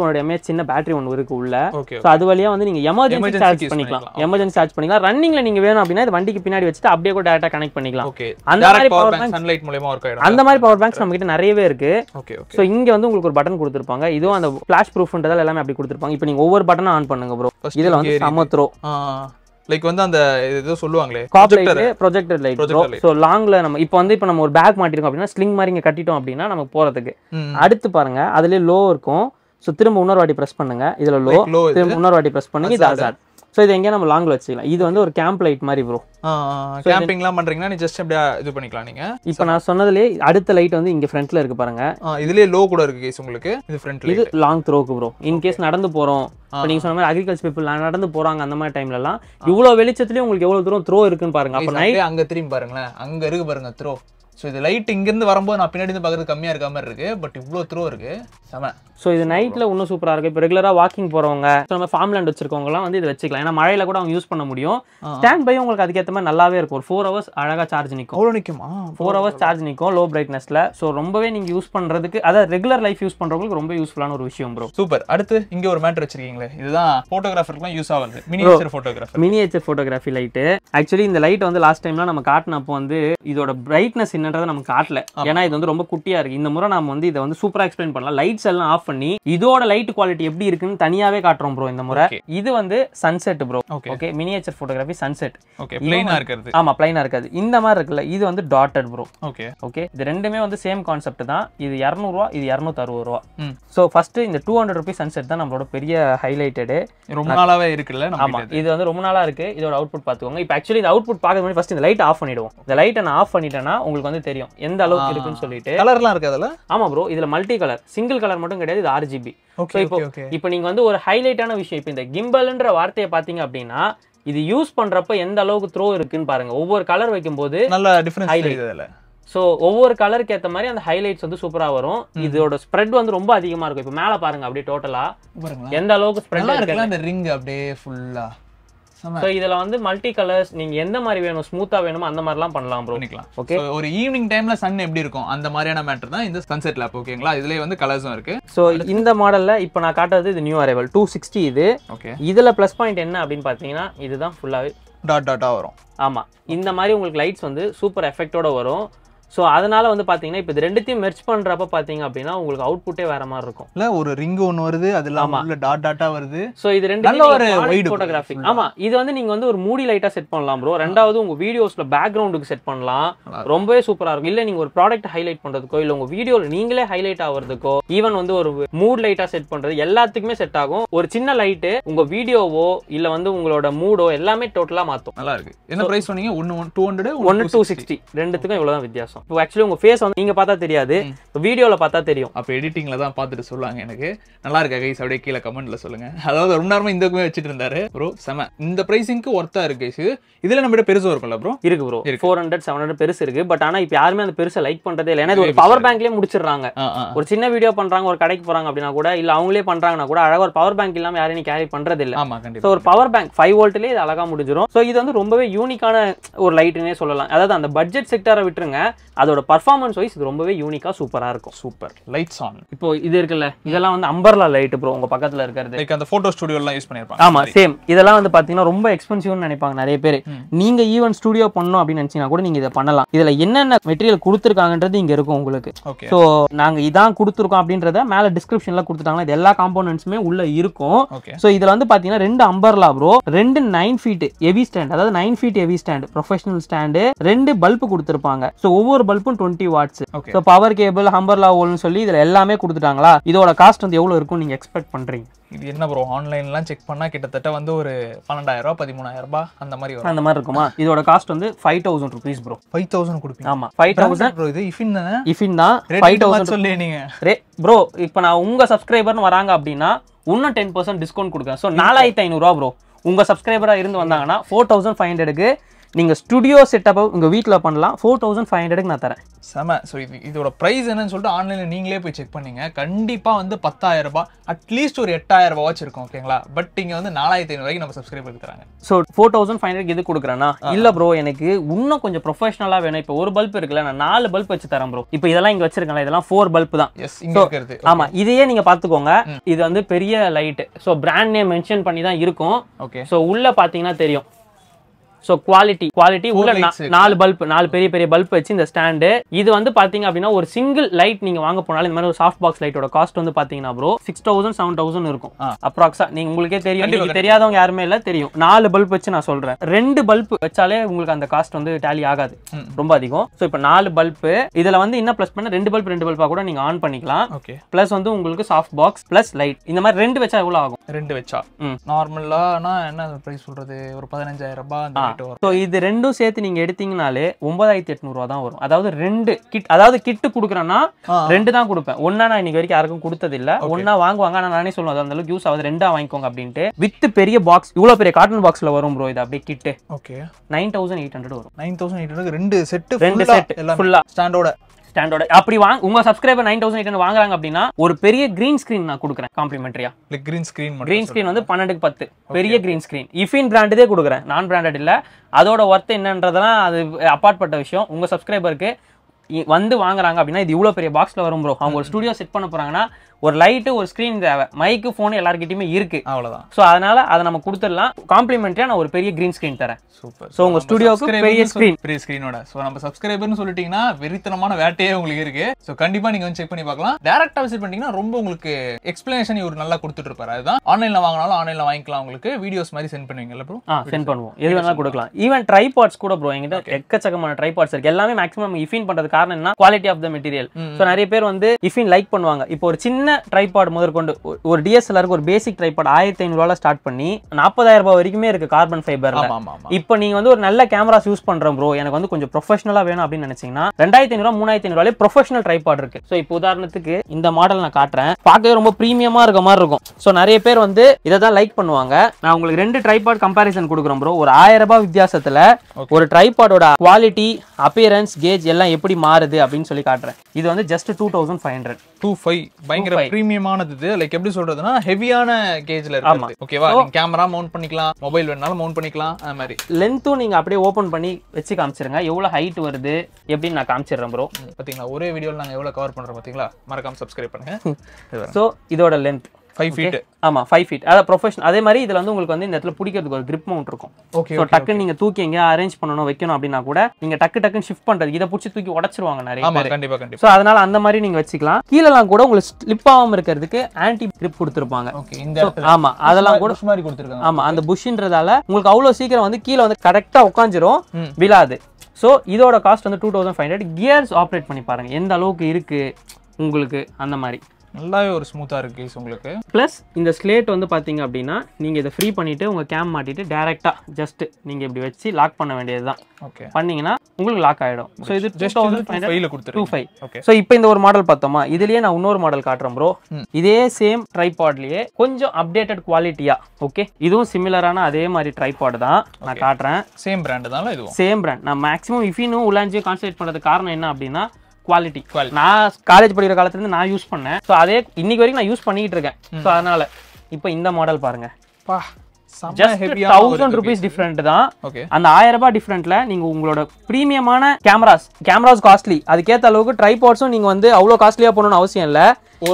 200 mAh சின்ன பேட்டரி ஒன்று இருக்கு உள்ள. ஓகே. ஸோ அது வழியா வந்து நீங்க எமர்ஜென்சி சார்ஜ் பண்ணிக்கலாம். எமர்ஜென்சி சார்ஜ் பண்ணிக்கலாம். ரன்னிங்ல நீங்க வேணும் அப்படின்னா இது வண்டிக்கு பின்னாடி வச்சுட்டு அப்படியே கூட டேரக்டா கனெக்ட் பண்ணிக்கலாம். ஓகே. அந்த மாதிரி பவர் பேங்க் சன்லைட் மூலமா ஒர்க் ஆயிடும். அந்த மாதிரி பவர் பேங்க்ஸ் நம்ம கிட்ட நிறையவே இருக்கு. Okay okay. ஸோ இங்க வந்து உங்களுக்கு ஒரு பட்டன் கொடுத்துருப்பாங்க. இதுவும் அந்த ஃபிளாஷ் ப்ரூஃப்ன்றதால எல்லாமே அப்படி கொடுத்துருப்பாங்க. இப்போ நீங்க ஒவ்வொரு பட்டனும் ஆன் பண்ணுங்க ப்ரோ. இதுல வந்து சமத்ரோ லைக் வந்து அந்த ஏதோ சொல்லுவாங்களே ப்ரொஜெக்டர் லைட் ப்ரோ. ஸோ லாங்ல நம்ம இப்போ நம்ம ஒரு பேக் மாட்டிருக்கோம் அப்படின்னா ஸ்லிங் மாதிரி இங்க கட்டிட்டோம் அப்படின்னா நமக்கு போறதுக்கு. அடுத்து பாருங்க அதுலயே லோ இருக்கும். ஸோ திரும்ப இன்னொரு வாட்டி ப்ரெஸ் பண்ணுங்க. இதுல லோ திரும்ப இன்னொரு வாட்டி ப்ரெஸ் பண்ணுங்க. இது அசாட். ஸோ இது எங்கேயா நம்ம லாங்ல வச்சுக்கலாம். இது வந்து ஒரு கேம்ப் லைட் மாதிரி ப்ரோ. கேம்பிங்லாம் பண்றீங்கன்னா நீ ஜஸ்ட் அப்படியே இது பண்ணிக்கலாம் நீங்க. இப்போ நான் சொன்னதுலேயே அடுத்த லைட் வந்து இங்க ஃப்ரண்ட்ல இருக்கு பாருங்க. இதுலயே லோ கூட இருக்கு கேஸ் உங்களுக்கு. இது ஃப்ரண்ட்ல இது லாங் த்ரோக்கு ப்ரோ. இன் கேஸ் நடந்து போறோம், இப்போ நீங்க சொன்ன மாதிரி அக்ரிகல்ச்சர் பீப்புள் நடந்து போறாங்க அந்த மாதிரி டைம்ல எல்லாம் இவ்வளவு வெளிச்சத்துலயும் உங்களுக்கு எவ்வளவு தூரம் த்ரோ இருக்குன்னு பாருங்க. அப்ப நைட் அங்க திரும்பி பாருங்களேன், அங்க இருக்கு பாருங்க த்ரோ. ஸோ இது லைட் இங்கேருந்து வரும்போது நான் பின்னாடி இருந்து பார்க்குறது கம்மியாக இருக்க மாதிரி இருக்கு. பட் இவ்வளோ த்ரோ இருக்கு செம. ஸோ இது நைட்டில் இன்னும் சூப்பராக இருக்குது. இப்போ ரெகுலராக வாக்கிங் போகிறவங்க, நம்ம ஃபார்ம் லேண்ட் வச்சிருக்கவங்கலாம் வந்து இது வச்சுக்கலாம். ஏன்னா மழையில கூட அவங்க யூஸ் பண்ண முடியும். ஸ்டாண்ட் பை உங்களுக்கு அதுக்கேற்ற மாதிரி நல்லாவே இருக்கும். ஒரு 4 hours அழகாக சார்ஜ் நிற்கும். அவ்வளோ நிற்குமா? 4 hours சார்ஜ் நிற்கும் லோ பிரைட்னஸில். ஸோ ரொம்பவே நீங்கள் யூஸ் பண்ணுறதுக்கு, அதாவது ரெகுலர் லைஃப் யூஸ் பண்ணுறவங்களுக்கு ரொம்ப யூஸ்ஃபுல்லான ஒரு விஷயம் ப்ரோ. சூப்பர். அடுத்து இங்கே ஒரு மேட்டர் வச்சிருக்கீங்களே, இதுதான் ஃபோட்டோகிராஃபருக்குலாம் யூஸ் ஆகுது. Miniature photography light. ஆக்சுவலி இந்த லைட் வந்து லாஸ்ட் டைம்லாம் நம்ம காட்டினப்போ வந்து இதோட பிரைட்னஸ் என்னன்றதை நம்ம காட்டல. ஏன்னா இது வந்து ரொம்ப குட்டியா இருக்கு. இந்த முறை நாம வந்து இதை வந்து சூப்பரா எக்ஸ்பிளைன் பண்ணலாம். லைட்ஸ் எல்லாம் ஆஃப் பண்ணி இதோட லைட் குவாலிட்டி எப்படி இருக்குன்னு தனியாவே காட்டுறோம் ப்ரோ இந்த முறை. இது வந்து sunset bro. Okay. Miniature photography sunset. Okay. பிளைனா இருக்குது. ஆமா பிளைனா இருக்காது. இந்த மாதிரி இருக்குல்ல, இது வந்து டாட்டட் ப்ரோ. Okay okay. இது ரெண்டுமே வந்து சேம் கான்செப்ட் தான். இது 200 ரூபா, இது 260 ரூபா. சோ ஃபர்ஸ்ட் இந்த 200 rupees சன்செட் தான் நம்மளோட பெரிய ஹைலைட்டட். ரொம்ப நாளாவே இருக்குல்ல. ஆமா இது வந்து ரொம்ப நாளா இருக்கு. இதோட அவுட்புட் பாத்துக்கோங்க. இப்போ ஆக்சுவலி இந்த அவுட்புட் பார்க்க முன்னாடி ஃபர்ஸ்ட் இந்த லைட் ஆஃப் பண்ணிடுவோம். இந்த லைட்டை நான் ஆஃப் பண்ணிட்டேன்னா உங்களுக்கு வந்து தெரியும் எந்த அளவுக்கு இருக்குன்னு சொல்லிட்டு. கலர்லாம் இருக்கு அதுல. ஆமா ப்ரோ. இதுல மல்டி கலர், சிங்கிள் கலர் மட்டும் கிடையாது. இது RGB. இப்போ நீங்க வந்து ஒரு ஹைலைட்டான விஷயம், இப்போ இந்த கிம்பல்ன்ற வார்த்தையை பாத்தீங்க அப்படின்னா இது யூஸ் பண்றப்ப எந்த அளவுக்கு த்ரோ இருக்குன்னு பாருங்க. ஒவ்வொரு கலர் வைக்கும்போது நல்ல டிஃபரன்ஸ் தெரியுது அதுல. ஸோ ஒவ்வொரு கலருக்கு ஏற்ற மாதிரி அந்த ஹைலைட்ஸ் வந்து சூப்பரா வரும். இதோட ஸ்ப்ரெட் வந்து ரொம்ப அதிகமா இருக்கும். இப்போ மேல பாருங்க அப்படியே டோட்டலா எந்த அளவுக்கு ஸ்ப்ரெட் இருக்கு. அந்த ரிங் அப்படியே ஃபுல்லா. சோ இதுல வந்து மல்டி கலர்ஸ் நீங்க எந்த மாதிரி வேணும், ஸ்மூத்தா வேணுமோ அந்த மாதிரிலாம் பண்ணலாம் ப்ரோ. பண்ணிக்கலாம். ஓகே. ஒரு ஈவினிங் டைம்ல சன் எப்படி இருக்கும் அந்த மாதிரியான மேட்டர் தான் இந்த சன்செட் லேப். ஓகேங்களா. இதுலயே வந்து கலர்ஸும் இருக்கு. சோ இந்த மாடல்ல இப்போ நான் காட்டுறது இது நியூ அரைவல் 260. இது ஓகே. இதுல ப்ளஸ் பாயிண்ட் என்ன அப்படின்னு பாத்தீங்கன்னா இதுதான் ஃபுல்லாவே டாட்டா வரும். ஆமா இந்த மாதிரி உங்களுக்கு லைட்ஸ் வந்து சூப்பர் எஃபெக்டோட வரும். ஸோ அதனால வந்து பார்த்தீங்கன்னா இப்போ இது ரெண்டுத்தையும் மெர்ஜ் பண்ணுறப்ப பார்த்தீங்க அப்படின்னா உங்களுக்கு அவுட்புட்டே வேற மாதிரி இருக்கும். இல்லை ஒரு ரிங் ஒன்று வருது, அது இல்லாமல் டாட்டா வருது. ஸோ இது ரெண்டு ஒரு வைட் ஃபோட்டோகிராஃபி. ஆமா இது வந்து நீங்க வந்து ஒரு மூடி லைட்டா செட் பண்ணலாம் ப்ரோ. ரெண்டாவது உங்க வீடியோஸ்ல பேக்ரவுண்டுக்கு செட் பண்ணலாம். ரொம்பவே சூப்பரா இருக்கும். இல்லை நீங்க ஒரு ப்ராடக்ட் ஹைலைட் பண்றதுக்கோ இல்லை உங்க வீடியோல நீங்களே ஹைலைட் ஆகிறதுக்கோ, ஈவன் வந்து ஒரு மூட் லைட்டா செட் பண்றது எல்லாத்துக்குமே செட் ஆகும். ஒரு சின்ன லைட்டு உங்க வீடியோவோ இல்லை வந்து உங்களோட மூடோ எல்லாமே டோட்டலா மாற்றும். நல்லா இருக்கு. என்ன பிரைஸ் சொன்னீங்க? 200 1 260 ரெண்டுத்துக்கும் இவ்வளவுதான் வித்தியாசம். இப்போ ஆக்சுவலி உங்க ஃபேஸ் வந்து நீங்க பார்த்தா தெரியாது, வீடியோல பார்த்தா தெரியும். அப்போ எடிட்டிங்ல தான் பார்த்துட்டு சொல்லுவாங்க. எனக்கு நல்லா இருக்கா கைஸ் அப்படியே கீழே கமெண்ட்ல சொல்லுங்க. அதாவது ரொம்ப நேரமா இந்த பக்கமே வச்சிட்டு இருந்தாரு ப்ரோ. செம. இந்த பிரைசிங்க்கு ஒர்த்தா இருக்கு கைஸ். இதுல நம்ம கிட்ட பெருசா இருக்கும்ல ப்ரோ? இருக்கு ப்ரோ. 400 700 பெருசு இருக்கு. பட் ஆனா இப்போ யாருமே அந்த பெருசை லைக் பண்றதே இல்லை. ஏன்னா இது ஒரு பவர் பேங்க்லயே முடிச்சிடுறாங்க. ஒரு சின்ன வீடியோ பண்றாங்க, ஒரு கடைக்கு போறாங்க அப்படின்னா கூட, இல்ல அவங்களே பண்றாங்கன்னா கூட அழகா ஒரு பவர் பேங்க் இல்லாம யாரையும் கேரி பண்றது இல்லை. ஆமா கண்டிப்பா. ஒரு பவர் பேங்க் 5 வோல்ட்லயே இது அழகா முடிஞ்சிடும். ஸோ இது வந்து ரொம்பவே யூனிக்கான ஒரு லைட்னே சொல்லலாம். அதாவது அந்த பட்ஜெட் செக்டாரை விட்டுருங்க, அதோட பர்ஃபார்மன்ஸ் வைஸ் இது ரொம்பவே யூனிக்கா சூப்பரா இருக்கும். சூப்பர். Lights on. இப்போ இது இருக்குல்ல, இதெல்லாம் வந்து அம்பர்லா லைட் ப்ரோ. உங்க பக்கத்துல இருக்கிறது லைக் அந்த போட்டோ ஸ்டுடியோ எல்லாம் யூஸ் பண்ணிருப்பாங்க. ஆமா சேம். இதெல்லாம் வந்து பாத்தீங்கன்னா ரொம்ப எக்ஸ்பென்சிவ்னு நினைப்பாங்க நிறைய பேர். நீங்க ஈவன் ஸ்டுடியோ பண்ணணும் அப்படின்னு நினைச்சீங்கன்னா கூட நீங்க இதை பண்ணலாம். இதுல என்னென்ன மெட்டீரியல் கொடுத்துருக்காங்கன்றது இங்க இருக்கும் உங்களுக்கு. ஸோ நாங்க இதான் கொடுத்துருக்கோம் அப்படின்றத மேல டிஸ்கிரிப்ஷன்ல கொடுத்துட்டாங்கன்னா இது எல்லா காம்போனன்ட்ஸுமே உள்ள இருக்கும். ஸோ இதுல வந்து பாத்தீங்கன்னா 2 umbrella bro, 2 9 feet heavy stand, அதாவது 9 feet heavy stand, professional stand, 2 bulb கொடுத்துருப்பாங்க. ஸோ ஒவ்வொரு பல்பும் 20 watts. So power cable, umbrella ஹோல்னு சொல்லி இதுல எல்லாமே கொடுத்துட்டாங்களா. இதோட காஸ்ட் வந்து எவ்வளவு இருக்கும் நீங்க எக்ஸ்பெக்ட் பண்றீங்க? இது என்ன ப்ரோ, ஆன்லைன்லாம் செக் பண்ணா கிட்டத்தட்ட வந்து ஒரு 12,000 ரூபாய் 13,000 ரூபாய் அந்த மாதிரி வரும். அந்த மாதிரி இருக்குமா? இதோட காஸ்ட் வந்து 5,000 rupees ப்ரோ. 5,000 கொடுப்பீங்க? ஆமா 5,000 ப்ரோ. இது இஃபின் தானே? இஃபின் தான். 5,000 சொல்லி நீங்க ப்ரோ. இப்போ நான் உங்க சப்ஸ்கிரைபர்னு வராங்க அப்படின்னா இன்னும் 10% டிஸ்கவுண்ட் கொடுக்குறேன். ஸோ 4,500 ரூபா ப்ரோ. உங்க சப்ஸ்கிரைபரா இருந்து வந்தாங்கன்னா 4,500க்கு நீங்கள் ஸ்டுடியோ செட்டப் உங்கள் வீட்டில் பண்ணலாம். 4500க்கு நான் தரேன். செம. ஸோ இதோட ப்ரைஸ் என்னன்னு சொல்லிட்டு ஆன்லைனில் நீங்களே போய் செக் பண்ணீங்க. கண்டிப்பாக வந்து 10,000 ரூபாய் அட்லீஸ்ட் ஒரு 8,000 ரூபாய் இருக்கும். ஓகேங்களா? பட் இங்கே வந்து 4,500 வரைக்கும் நம்ம சப்ஸ்கிரைபர் தராங்க. ஸோ 4500க்கு இது கொடுக்குறேன்னா இல்லை ப்ரோ எனக்கு இன்னும் கொஞ்சம் ப்ரொஃபஷனலாக வேணும். இப்போ ஒரு பல்ப் இருக்குல்ல, நான் 4 பல்ப் வச்சு தரேன் ப்ரோ. இப்போ இதெல்லாம் இங்கே வச்சிருக்கேன், இதெல்லாம் 4 பல்ப் தான். எஸ், இங்கே இருக்கிறது. ஆமா, இதையே நீங்க பாத்துக்கோங்க. இது வந்து பெரிய light. So brand name mention பண்ணி தான் இருக்கும். ஓகே. ஸோ உள்ள பாத்தீங்கன்னா தெரியும். ஸோ குவாலிட்டி உள்ள 4 பல்ப், 4 பெரிய பெரிய பல்ப் வச்சு இந்த ஸ்டாண்டு. இது வந்து பாத்தீங்க அப்படின்னா ஒரு சிங்கிள் லைட் நீங்க வாங்க போனாலும் இந்த மாதிரி ஒரு சாஃப்ட் பாக்ஸ் லைட்டோட காஸ்ட் வந்து பாத்தீங்கன்னா ப்ரோ 6,000 7,000 இருக்கும் அப்ராக்ஸா. நீங்க உங்களுக்கே தெரியும், தெரியாதவங்க யாருமே இல்ல தெரியும். 4 பல்ப் வச்சு நான் சொல்றேன். 2 பல்ப் வச்சாலே உங்களுக்கு அந்த காஸ்ட் வந்து டேலி ஆகாது, ரொம்ப அதிகம். ஸோ இப்போ 4 பல்ப் இதுல வந்து என்ன பிளஸ் பண்ண 2 பல்பா கூட நீங்க ஆன் பண்ணிக்கலாம். ஓகே. பிளஸ் வந்து உங்களுக்கு சாஃப்ட் பாக்ஸ் பிளஸ் லைட் இந்த மாதிரி 2 வச்சா எவ்வளவு ஆகும்? 2 வச்சா நார்மலா என்ன பிரைஸ் சொல்றது, ஒரு 15,000 ரூபாய் அந்த ரேட் வரும். ஸோ இது ரெண்டும் சேர்த்து நீங்க எடுத்தீங்கனாலே 9,800 ரூபா தான் வரும். அதாவது 2 கிட், அதாவது கிட்டு கொடுக்குறேன்னா 2 தான் கொடுப்பேன். ஒன்னா நான் இன்னைக்கு வரைக்கும் யாருக்கும் கொடுத்தது இல்ல. ஒன்னா வாங்குவாங்க, ஆனா நானே சொல்லுவேன் அந்த அளவுக்கு யூஸ் ஆகுது, 2ஆ வாங்கிக்கோங்க அப்படின்ட்டு. வித் பெரிய பாக்ஸ், இவ்வளவு பெரிய கார்டன் பாக்ஸ்ல வரும் ப்ரோ. இது அப்படியே கிட்டு. ஓகே. 9,800 வரும். 9,800 2 செட் ஃபுல்லா ஸ்டாண்டோட அப்படி வாங்க. உங்க சப்ஸ்கிரைபர் 9,800 வாங்குறாங்க அப்படின்னா ஒரு பெரிய கிரீன் ஸ்கிரீன் நான் கொடுக்குறேன் காம்ப்ளிமெண்டரியா. கிரீன் ஸ்கிரீன் வந்து 12க்கு 10 பெரிய கிரீன் ஸ்கிரீன். இஃபின் பிராண்டே கொடுக்குறேன், நான் பிராண்டட் இல்ல. அதோட ஒர்த் என்னன்றதெல்லாம் அது அப்பாற்பட்ட விஷயம். உங்க சப்ஸ்கிரைபருக்கு வந்து வாங்குறாங்க அப்படின்னா இது இவ்வளவு பெரிய பாக்ஸ்ல வரும் ப்ரோ. அவங்க ஒரு ஸ்டுடியோ செட் பண்ண போறாங்கன்னா ஒரு லைட், ஒரு ஸ்கிரீன் தேவை, மைக்கு, போன் எல்லார்கிட்டயுமே இருக்கு, அவ்வளவுதான். சோ அதனால அதை நம்ம கொடுத்துடலாம். காம்ப்ளிமெண்டரியா நான் ஒரு பெரிய கிரீன் ஸ்கிரீன் தரேன். சூப்பர். சோ உங்க ஸ்டுடியோக்கு பெரிய ஸ்கிரீனோட. சோ நம்ம சப்ஸ்கிரைபர்னு சொல்லிட்டீங்கன்னா வெறித்தனமான வேட்டையே உங்களுக்கு இருக்கு. சோ கண்டிப்பா நீங்க வந்து செக் பண்ணி பார்க்கலாம். டைரக்டா விசிட் பண்ணீங்கன்னா ரொம்ப உங்களுக்கு எக்ஸ்பிளனேஷன் இவர் நல்லா கொடுத்துட்டு இருப்பாரு. அதுதான் ஆன்லைன்ல வாங்கினாலும் ஆன்லைன்ல வாங்கிக்கலாம். உங்களுக்கு வீடியோஸ் மாதிரி சென்ட் பண்ணுவீங்கல்ல ப்ரோ? சென்ட் பண்ணுவோம், எது வேணாலும் கொடுக்கலாம். ஈவன் ட்ரைபாட்ஸ் கூட ப்ரோ என்கிட்ட எக்கச்சக்கமான ட்ரைபாட்ஸ் இருக்கு. எல்லாமே மேக்ஸிமம் இஃபின் பண்றது காரணம் என்ன, quality of the material. So நிறைய பேர் வந்து இஃபின் லைக் பண்ணுவாங்க. இப்போ ஒரு சின்ன ட்ரைபாட் முதற்கொண்டு ஒரு டிஎஸ்எல்ஆருக்கு ஒரு பேசிக் ட்ரைபாட் 1,500 ரூபாய் ஸ்டார்ட் பண்ணி 40,000 ரூபாய் வரைக்குமே இருக்கு கார்பன் ஃபைபர்ல. இப்போ நீங்க வந்து ஒரு நல்ல கேமராஸ் யூஸ் பண்றோம் ப்ரோ, எனக்கு வந்து கொஞ்சம் ப்ரொஃபஷனலா வேணும் அப்படின்னு நினைச்சீங்கன்னா 2,500 ரூபாய் 3,500 ரூபாய் ப்ரொஃபஷனல் ட்ரைபாட் இருக்கு. சோ இப்போ உதாரணத்துக்கு இந்த மாடல் நான் காட்டுறேன், பார்க்கவே ரொம்ப பிரீமியமா இருக்க மாதிரி இருக்கும். சோ நிறைய பேர் வந்து இதை தான் லைக் பண்ணுவாங்க. நான் உங்களுக்கு 2 ட்ரைபாட் கம்பாரிசன் கொடுக்குறேன் ப்ரோ. ஒரு 1,000 ரூபாய் வித்தியாசத்துல ஒரு ட்ரைபாடோட குவாலிட்டி, அப்பியரன்ஸ், கேஜ் எல்லாம் எப்படி மாறுது அப்படின்னு சொல்லி காட்டுறேன். இது வந்து ஜஸ்ட் 2,500. 25 பயங்கர பிரீமியமானது. லைக் எப்படி சொல்றதுன்னா ஹெவியான கேஜ்ல இருக்கு. ஓகேவா? நீங்க கேமரா மவுண்ட் பண்ணிக்கலாம், மொபைல் வேணாலும் மவுண்ட் பண்ணிக்கலாம். அந்த மாதிரி லென்த்தும் நீங்க அப்படியே ஓபன் பண்ணி வச்சு காமிச்சிருங்க எவ்வளவு ஹைட் வருது எப்படின்னு நான் காமிச்சிடுறேன் ப்ரோ. பாத்தீங்களா ஒரே வீடியோல நாங்க எவ்வளவு கவர் பண்றோம் பாத்தீங்களா? மறக்காம சப்ஸ்கிரைப் பண்ணுங்க. சோ இதோட லென்த் 5 feet. ஆமா 5 feet. அத ப்ரொஃபஷனல். அதே மாதிரி இதுல வந்து உங்களுக்கு வந்து இந்த இடத்துல பிடிக்கிறதுக்கு ஒரு grip mount இருக்கும். சோ டக்கு நீங்க தூக்கி எங்க அரேஞ்ச் பண்ணனும் வைக்கணும் அப்படினா கூட நீங்க டக்கு ஷிஃப்ட் பண்றது இத புடிச்சு தூக்கி உடைச்சிருவாங்க நிறைய பேர். ஆமா கண்டிப்பா. சோ அதனால அந்த மாதிரி நீங்க வச்சுக்கலாம். கீழலாம் கூட உங்களுக்கு ஸ்லிப் ஆகாம இருக்கிறதுக்கு ஆன்டி grip கொடுத்திருப்பாங்க. ஓகே. இந்த இடத்துல ஆமா அதெல்லாம் கூட புஷ் மாதிரி கொடுத்திருக்காங்க. ஆமா அந்த புஷ்ன்றதால உங்களுக்கு அவ்வளவு சீக்கிரம் வந்து கீழ வந்து கரெக்ட்டா உட்கார்ந்திரும், விழாது. சோ இதோட காஸ்ட் வந்து 2,500. கியர்ஸ் ஆபரேட் பண்ணி பாருங்க எந்த அளவுக்கு இருக்கு உங்களுக்கு. அந்த மாதிரி நல்லாவே ஒரு ஸ்மூத்தா இருக்கு கேஸ் உங்களுக்கு. ப்ளஸ் இந்த ஸ்லேட் வந்து பாத்தீங்க அப்படின்னா நீங்க இதை ஃப்ரீ பண்ணிட்டு உங்க கேம் மாட்டிட்டு டைரக்டா ஜஸ்ட் நீங்க இப்படி வச்சு லாக் பண்ண வேண்டியதுதான். ஓகே. பண்ணீங்கன்னா உங்களுக்கு லாக் ஆயிடும். சோ இது 2,500 கொடுத்துருக்கீங்க. 25. ஓகே. சோ இப்போ இந்த ஒரு மாடல் பார்த்தோமா, இதுலயே நான் இன்னொரு மாடல் காட்டுறேன் ப்ரோ. இதே சேம் ட்ரைபாட்லயே கொஞ்சம் அப்டேட்டட் குவாலிட்டியா. ஓகே. இதுவும் சிமிலரான அதே மாதிரி ட்ரைபாட் தான் நான் காட்டுறேன். சேம் பிராண்ட் தான்ல இதுவும்? Same brand. நான் மேக்ஸிமம் இஃபினும் உலாஞ்சியும் கான்சென்ட்ரேட் பண்றதுக்கு காரணம் என்ன அப்படின்னா குவாலிட்டி. நான் காலேஜ் படிக்கிற காலத்துல இருந்து நான் யூஸ் பண்ணேன். சோ அதே இன்னைக்கு வரைக்கும் நான் யூஸ் பண்ணிட்டு இருக்கேன். சோ அதனால இப்போ இந்த மாடல் பாருங்க. பா just 1,000 rupees டிஃபரண்ட் தான். அந்த 1,000 ரூபாய் டிஃபரண்ட்ல நீங்க உங்களோட பிரீமியமான கேமராஸ் காஸ்ட்லி, அதுக்கேற்ற அளவுக்கு ட்ரைபாட்ஸும் நீங்க வந்து அவ்வளோ காஸ்ட்லியா போகணும்னு அவசியம் இல்லை.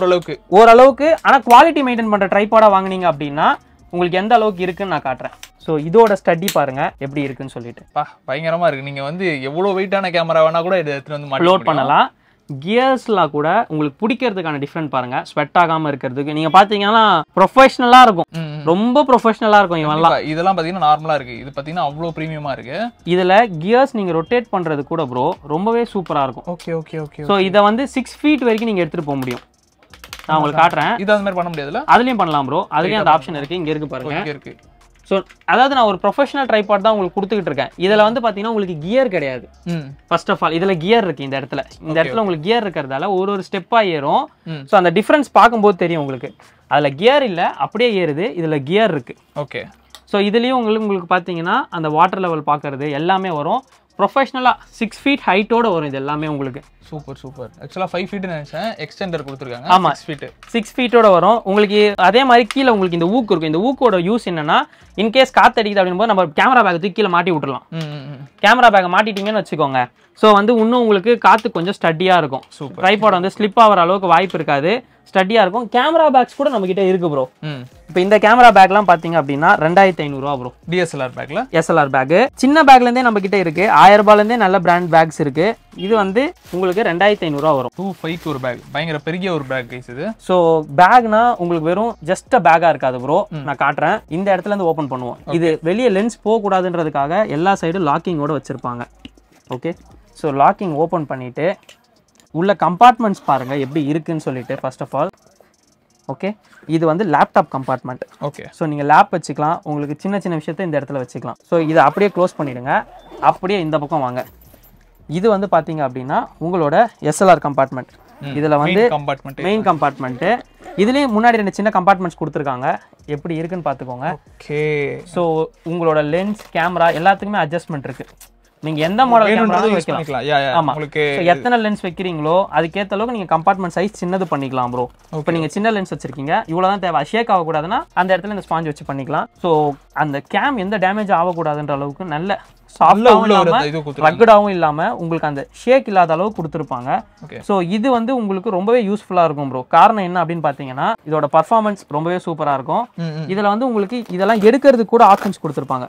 ஓரளவுக்கு ஆனா குவாலிட்டி மெயின்டைன் பண்ற ட்ரைபாடா வாங்குனீங்க அப்படின்னா உங்களுக்கு எந்த அளவுக்கு இருக்குன்னு நான் காட்டுறேன். சோ இதோட ஸ்டடி பாருங்க எப்படி இருக்குன்னு சொல்லிட்டு. பயங்கரமா இருக்கு. நீங்க வந்து எவ்வளவு வெயிட்டான கேமரா வேணா கூட இதை எடுத்து வந்து லோட் பண்ணலாம். கியர்ஸ்லாம் கூட உங்களுக்கு பிடிக்கிறதுக்கான டிஃபரெண்ட் பாருங்க. ஸ்வெட் ஆகாம இருக்கிறதுக்கு நீங்க பாத்தீங்கன்னா ப்ரொஃபஷனலா இருக்கும், ரொம்ப ப்ரொஃபஷனலா இருக்கும். இதெல்லாம் பாத்தீங்கன்னா நார்மலா இருக்கு. இது பாத்தீங்கன்னா அவ்வளவு பிரீமியமா இருக்கு. இதுல கியர்ஸ் நீங்க ரொட்டேட் பண்றது கூட ப்ரோ ரொம்பவே சூப்பரா இருக்கும். ஓகே. சோ இத வந்து 6 feet வரைக்கும் நீங்க எடுத்துட்டு போக முடியும். நான் உங்களுக்கு காட்டுறேன். இது அந்த மாதிரி பண்ண முடியாதுல? அதுலயும் பண்ணலாம் ப்ரோ. அதுலயும் அந்த ஆப்ஷன் இருக்கு. இங்க இருக்கு பாருங்க. இங்க இருக்கு. சோ அதாவது நான் ஒரு ப்ரொஃபஷனல் ட்ரைபாட் தான் உங்களுக்கு கொடுத்துக்கிட்டு இருக்கேன். இதுல வந்து பாத்தீங்கன்னா உங்களுக்கு கியர் கிடையாது. ஃபர்ஸ்ட் ஆஃப் ஆல் இதுல கியர் இருக்கு. இந்த இடத்துல உங்களுக்கு கியர் இருக்கிறதால ஒரு ஸ்டெப்பா ஏறும். சோ அந்த டிஃபரன்ஸ் பார்க்கும்போது தெரியும் உங்களுக்கு. அதுல கியர் இல்ல, அப்படியே ஏறுது. இதுல கியர் இருக்கு. ஓகே. ஸோ இதுலேயும் உங்களுக்கு பார்த்தீங்கன்னா அந்த வாட்டர் லெவல் பார்க்கறது எல்லாமே வரும். ப்ரொஃபஷனலாக 6 feet ஹைட்டோட வரும் இது எல்லாமே உங்களுக்கு. சூப்பர். ஆக்சுவலாக 5 feet நினைச்சேன், எக்ஸ்டெண்டர் கொடுத்துருக்காங்க. ஆமாம் 6 feetோட வரும் உங்களுக்கு. அதே மாதிரி கீழே உங்களுக்கு இந்த ஊக்கு இருக்கும். இந்த ஊக்கோட யூஸ் என்னன்னா, இன்கேஸ் காற்று அடிக்குது அப்படின் போது நம்ம கேமரா பேக் தூக்கி கீழே மாட்டி விட்டுலாம். கேமரா பேக்கை மாட்டிட்டீங்கன்னு வச்சுக்கோங்க, ஸோ வந்து இன்னும் உங்களுக்கு காற்று கொஞ்சம் ஸ்டடியாக இருக்கும். ட்ரைபாட் வந்து ஸ்லிப் ஆகிற அளவுக்கு வாய்ப்பு இருக்காது, ஸ்டடியாக இருக்கும். கேமரா பேக்ஸ் கூட நம்மகிட்ட இருக்கு ப்ரோ. இப்போ இந்த கேமரா பேக்லாம் பார்த்தீங்க அப்படின்னா 2500 ரூபா ப்ரோ. டிஎஸ்எல்ஆர் பேக்ல எஸ்எல்ஆர் பேக் சின்ன பேக்லேருந்தே நம்ம கிட்ட இருக்கு. 1000 ரூபாயிலேருந்தே நல்ல பிராண்ட் பேக்ஸ் இருக்கு. இது வந்து உங்களுக்கு 2500 ரூபா வரும். 2.5 ஒரு பேக், பயங்கர பெரிய ஒரு பேக் கைஸ் இது. ஸோ பேக்னா உங்களுக்கு வெறும் ஜஸ்ட் பேக்காக இருக்காது ப்ரோ. நான் காட்டுறேன், இந்த இடத்துல இருந்து ஓப்பன் பண்ணுவோம். இது வெளியே லென்ஸ் போகக்கூடாதுன்றதுக்காக எல்லா சைடும் லாக்கிங்கோட வச்சிருப்பாங்க. ஓகே, ஸோ லாக்கிங் ஓப்பன் பண்ணிட்டு உள்ள கம்பார்ட்மெண்ட்ஸ் பாருங்க எப்படி இருக்குன்னு சொல்லிட்டு. ஃபர்ஸ்ட் ஆஃப் ஆல் ஓகே, இது வந்து லேப்டாப் கம்பார்ட்மெண்ட். ஓகே, ஸோ நீங்கள் லேப் வச்சுக்கலாம், உங்களுக்கு சின்ன சின்ன விஷயத்தை இந்த இடத்துல வச்சுக்கலாம். ஸோ இதை அப்படியே க்ளோஸ் பண்ணிவிடுங்க. அப்படியே இந்த பக்கம் வாங்க. இது வந்து பார்த்தீங்க அப்படின்னா உங்களோட எஸ்எல்ஆர் கம்பார்ட்மெண்ட். இதில் வந்து மெயின் கம்பார்ட்மெண்ட்டு. இதுலேயும் முன்னாடி 2 சின்ன கம்பார்ட்மெண்ட்ஸ் கொடுத்துருக்காங்க. எப்படி இருக்குன்னு பார்த்துக்கோங்க. ஓகே, ஸோ உங்களோட லென்ஸ் கேமரா எல்லாத்துக்குமே அட்ஜஸ்ட்மெண்ட் இருக்குது. நீங்க எந்த மாடல் கேமராவும் வைக்கலாம். ஆமா, உங்களுக்கு எத்தனை லென்ஸ் வைக்கிறீங்களோ அதுக்கேற்ற அளவுக்கு நீங்க கம்பார்ட்மெண்ட் சைஸ் சின்னது பண்ணிக்கலாம் ப்ரோ. இப்போ நீங்க சின்ன லென்ஸ் வச்சிருக்கீங்க, இவ்வளவுதான் தேவை, ஷேக் ஆகக்கூடாதுன்னா அந்த இடத்துல இந்த ஸ்பாஞ்ச் வச்சு பண்ணிக்கலாம். ஸோ அந்த கேம் எந்த டேமேஜ் ஆகக்கூடாதுன்ற அளவுக்கு நல்ல ரக்கடாவும் இல்லாம உங்களுக்கு அந்த ஷேக் இல்லாத அளவு கொடுத்துருப்பாங்க. ஸோ இது வந்து உங்களுக்கு ரொம்பவே யூஸ்ஃபுல்லா இருக்கும் ப்ரோ. காரணம் என்ன அப்படின்னு பாத்தீங்கன்னா, இதோட பர்ஃபார்மன்ஸ் ரொம்பவே சூப்பரா இருக்கும். இதுல வந்து உங்களுக்கு இதெல்லாம் எடுக்கிறதுக்கு கூட ஆப்ஷன்ஸ் கொடுத்துருப்பாங்க.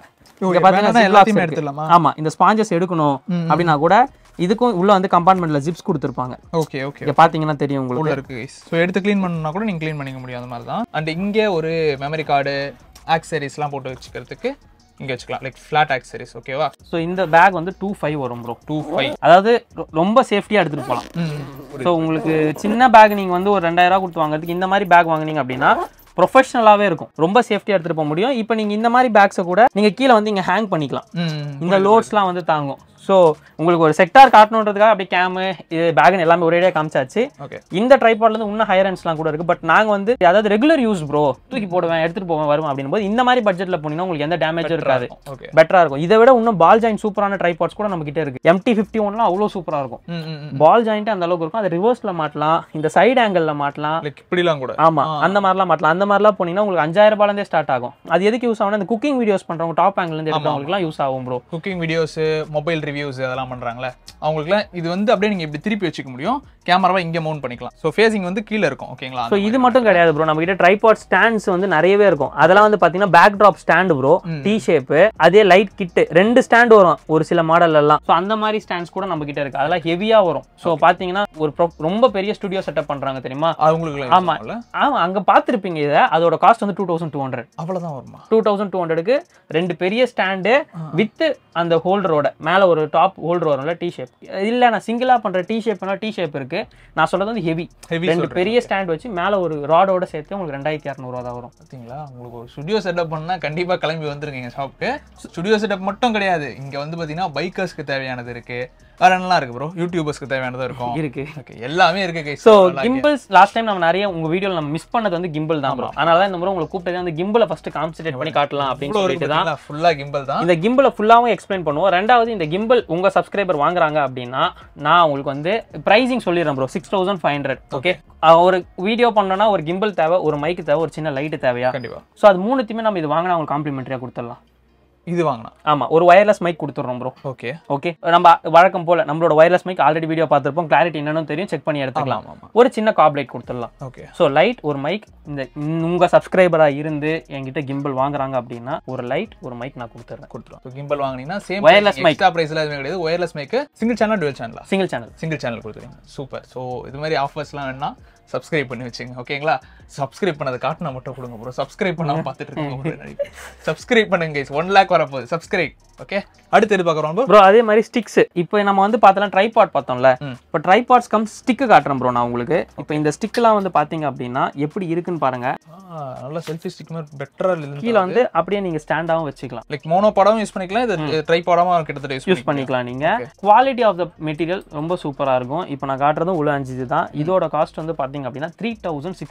ஆமா, இந்த ஸ்பாஞ்சஸ் எடுக்கணும் அப்படின்னா கூட இதுக்கும் உள்ள வந்து கம்பார்ட்மெண்ட்ல ஜிப்ஸ் கொடுத்துருப்பாங்க. ஓகே ஓகே, இங்க பாத்தீங்கன்னா தெரியும் உங்களுக்கு உள்ள இருக்கு. சோ எடுத்து க்ளீன் பண்ணனும்னா கூட நீங்க க்ளீன் பண்ணிக்க முடியும் அந்த மாதிரி தான். அண்ட் இங்க ஒரு மெமரி கார்டு, ஆக்சசரிஸ்லாம் போட்டு வச்சுக்கிறதுக்கு இங்க வச்சுக்கலாம், லைக் ஃபிளாட் ஆக்சசரிஸ். ஓகேவா? சோ இந்த பேக் வந்து 25 வரும் ப்ரோ. 25, அதாவது ரொம்ப சேஃப்டியா எடுத்துட்டு போலாம். சோ உங்களுக்கு சின்ன பேக் நீங்க வந்து ஒரு 2000 ரூபாய் கொடுத்து வாங்குறதுக்கு இந்த மாதிரி பேக் வாங்குனீங்க அப்படின்னா ப்ரொஃபஷனலாவே இருக்கும், ரொம்ப சேஃப்டியா எடுத்துட்டு போக முடியும். இப்போ நீங்க இந்த மாதிரி பேக்ஸை கூட நீங்க கீழே வந்து இங்க ஹேங் பண்ணிக்கலாம். இந்த லோட்ஸ்லாம் வந்து தாங்கும். ஸோ உங்களுக்கு ஒரு செக்டார் காட்டணுன்றதுக்காக அப்படியே கேமு இது பேக்னு எல்லாமே ஒரேடியாக காமிச்சாச்சு. இந்த ட்ரைபாட்லேருந்து இன்னும் ஹையர் ஹேண்ட்ஸ்லாம் கூட இருக்குது. பட் நாங்கள் வந்து அதாவது ரெகுலர் யூஸ் ப்ரோ, தூக்கி போடுவேன் எடுத்துகிட்டு போவேன் வரும் அப்படின் போது இந்த மாதிரி பட்ஜெட்டில் போனீங்கன்னா உங்களுக்கு எந்த டேமேஜும் இருக்காது, பெட்டராக இருக்கும். இதை விட இன்னும் பால் ஜாயிண்ட் சூப்பரான ட்ரைபாட்ஸ் கூட நம்ம கிட்டே இருக்குது. MT51லாம் அவ்வளோ சூப்பராக இருக்கும். பால் ஜாயிண்ட் அந்த அளவுக்கு இருக்கும். அது ரிவர்ஸில் மாட்டலாம், இந்த சைடு ஆங்கிளில் மாட்டலாம், இப்படிலாம் கூட. ஆமாம், அந்த மாதிரிலாம் மாட்டலாம். அந்த மாதிரிலாம் போனீங்கன்னா உங்களுக்கு 5000 ரூபாயிலேருந்தே ஸ்டார்ட் ஆகும். அது எதுக்கு யூஸ் ஆகும்? இந்த குக்கிங் வீடியோஸ் பண்ணுறவங்க டாப் ஆங்கிலேருந்து எடுக்கிறவங்களுக்குலாம் யூஸ் ஆகும் bro. Cooking videos, mobile reviews அதெல்லாம் பண்ணுறாங்களே அவங்களுக்குலாம் இது வந்து அப்படியே நீங்க இப்படி திருப்பி வச்சுக்க முடியும். கேமராவை இங்க மவுண்ட் பண்ணிக்கலாம். சோ ஃபேசிங் வந்து கீழ இருக்கும். ஓகேங்களா? சோ இது மட்டும் கிடையாது ப்ரோ, நம்ம கிட்ட ட்ரைபாட் ஸ்டாண்ட்ஸ் வந்து நிறையவே இருக்கும். அதெல்லாம் வந்து பாத்தீங்கன்னா backdrop stand bro, T shape, அதே லைட் கிட் 2 ஸ்டாண்ட் வரும் ஒரு சில மாடல் எல்லாம். சோ அந்த மாதிரி ஸ்டாண்ட்ஸ் கூட நம்ம கிட்ட இருக்கு. அதெல்லாம் ஹெவியா வரும். சோ பாத்தீங்கன்னா ஒரு ரொம்ப பெரிய ஸ்டுடியோ செட்டப் பண்றாங்க தெரியுமா அவங்களுக்கு. ஆமா ஆமா, அங்க பாத்துருப்பீங்க. இதை அதோட காஸ்ட் வந்து 2200. அவ்வளவுதான் வருமா? 2200க்கு 2 பெரிய ஸ்டாண்டு வித் அந்த ஹோல்டரோட மேல ஒரு டாப் ஹோல்டர் வரும்ல டி ஷேப். இல்ல நான் சிங்கிளா பண்ற டி ஷேப் இருக்கு. நான் சொல்றது வந்து ஹெவி 2 பெரிய ஸ்டாண்ட் வச்சு மேல ஒரு ராடோட சேர்த்து உங்களுக்கு 2200 ரூபா தான் வரும். பாத்தீங்களா? உங்களுக்கு ஒரு ஸ்டுடியோ செட்டப் பண்ணா கண்டிப்பா கிளம்பி வந்துருங்க ஷாப்புக்கு. ஸ்டுடியோ செட்டப் மட்டும் கிடையாது, இங்க வந்து பாத்தீங்கன்னா பைக்கர்ஸ்க்கு தேவையானது இருக்கு, வேற என்னலாம் இருக்கு ப்ரோ? யூடியூபர்ஸ்க்கு தேவையானது இருக்கும் இருக்கு. ஓகே, எல்லாமே இருக்கு guys. So gimbals last time நம்ம நிறைய உங்க வீடியோல நம்ம மிஸ் பண்ணது வந்து கிம்பிள் தான் ப்ரோ. அதனால தான் இந்த முறை உங்களுக்கு கூப்பிட்டது அந்த கிம்பிளை ஃபர்ஸ்ட் கான்சென்ட்ரேட் பண்ணி காட்டலாம் அப்படின்னு சொல்லிட்டு தான் ஃபுல்லா கிம்பிள் தான். இந்த கிம்பிளை ஃபுல்லாவும் எக்ஸ்பிளைன் பண்ணுவோம். ரெண்டாவது இந்த கிம்பிள் உங்க சப்ஸ்கிரைபர் வாங்குறாங்க அப்படின்னா நான் உங்களுக்கு வந்து பிரைசிங் சொல்லிடுறேன் ப்ரோ. 6500. ஓகே, ஒரு வீடியோ பண்ணோம்னா ஒரு கிம்பிள் தேவை, ஒரு மைக் தேவை, ஒரு சின்ன லைட் தேவையா? கண்டிப்பா. சோ அது மூணுத்தையுமே நம்ம இது வாங்கினா உங்களுக்கு காம்ப்ளிமெண்டரியா கொடுத்துடலாம். இது வாங்கலாம். ஆமா, ஒரு வயர்லெஸ் மைக் கொடுத்துறோம் ப்ரோ. ஓகே ஓகே, நம்ம வழக்கம் போல நம்மளோட வயர்லெஸ் மைக் ஆல்ரெடி வீடியோ பார்த்திருப்போம், கிளாரிட்டி என்னன்னு தெரியும், செக் பண்ணி எடுத்துக்கலாம். ஒரு சின்ன காப் லைட் கொடுத்துடலாம். ஓகே, சோ லைட், ஒரு மைக். இந்த உங்க சப்ஸ்கிரைபரா இருந்து என்கிட்ட கிம்பிள் வாங்குறாங்க அப்படின்னா ஒரு லைட், ஒரு மைக் நான் கொடுத்துறேன். சோ கிம்பிள் வாங்குனீங்கன்னா சேம் வயர்லெஸ் மைக் எக்ஸ்ட்ரா பிரைஸ்ல எதுவும் கிடையாது. Wireless mic single channel, dual channel? Single channel கொடுத்துறீங்க. சூப்பர். சோ இது மாதிரி ஆஃபர்ஸ்லாம் வேணா சப்ஸ்கிரைப் பண்ணி வச்சுங்க. ஓகேங்களா? சப்ஸ்கிரைப் பண்ணதை காட்டினா மட்டும் கொடுங்க ப்ரோ. சப்ஸ்கிரைப் பண்ணாம பார்த்துட்டு இருக்கோம். சப்ஸ்கிரைப் பண்ணுங்க கைஸ். 1 lakh வரப்போகுது சப்ஸ்கிரைப். ஓகே, அடுத்து எது பார்க்குறோம் ப்ரோ? அதே மாதிரி ஸ்டிக்ஸ். இப்போ நம்ம வந்து பார்த்தலாம் ட்ரைபாட் பார்த்தோம்ல, இப்போ ட்ரைபாட்ஸ் கம் ஸ்டிக்கு காட்டுறேன் ப்ரோ நான் உங்களுக்கு. இப்போ இந்த ஸ்டிக்லாம் வந்து பார்த்தீங்க அப்படின்னா எப்படி இருக்குன்னு பாருங்க. நல்ல செல்ஃபி ஸ்டிக் மாதிரி பெட்டரா இருக்கு. கீழே வந்து அப்படியே நீங்க ஸ்டாண்டாவும் வச்சுக்கலாம். லைக் மோனோபாடாவும் யூஸ் பண்ணிக்கலாம், இது ட்ரைபாடாவும் கிட்டத்தட்ட யூஸ் பண்ணிக்கலாம் நீங்க. குவாலிட்டி ஆஃப் த மெட்டீரியல் ரொம்ப சூப்பரா இருக்கும். இப்போ நான் காட்டுறதும் உள்ள 5 தான். இதோட காஸ்ட் வந்து பாத்தீங்க அப்படின்னா 3600 வரும்.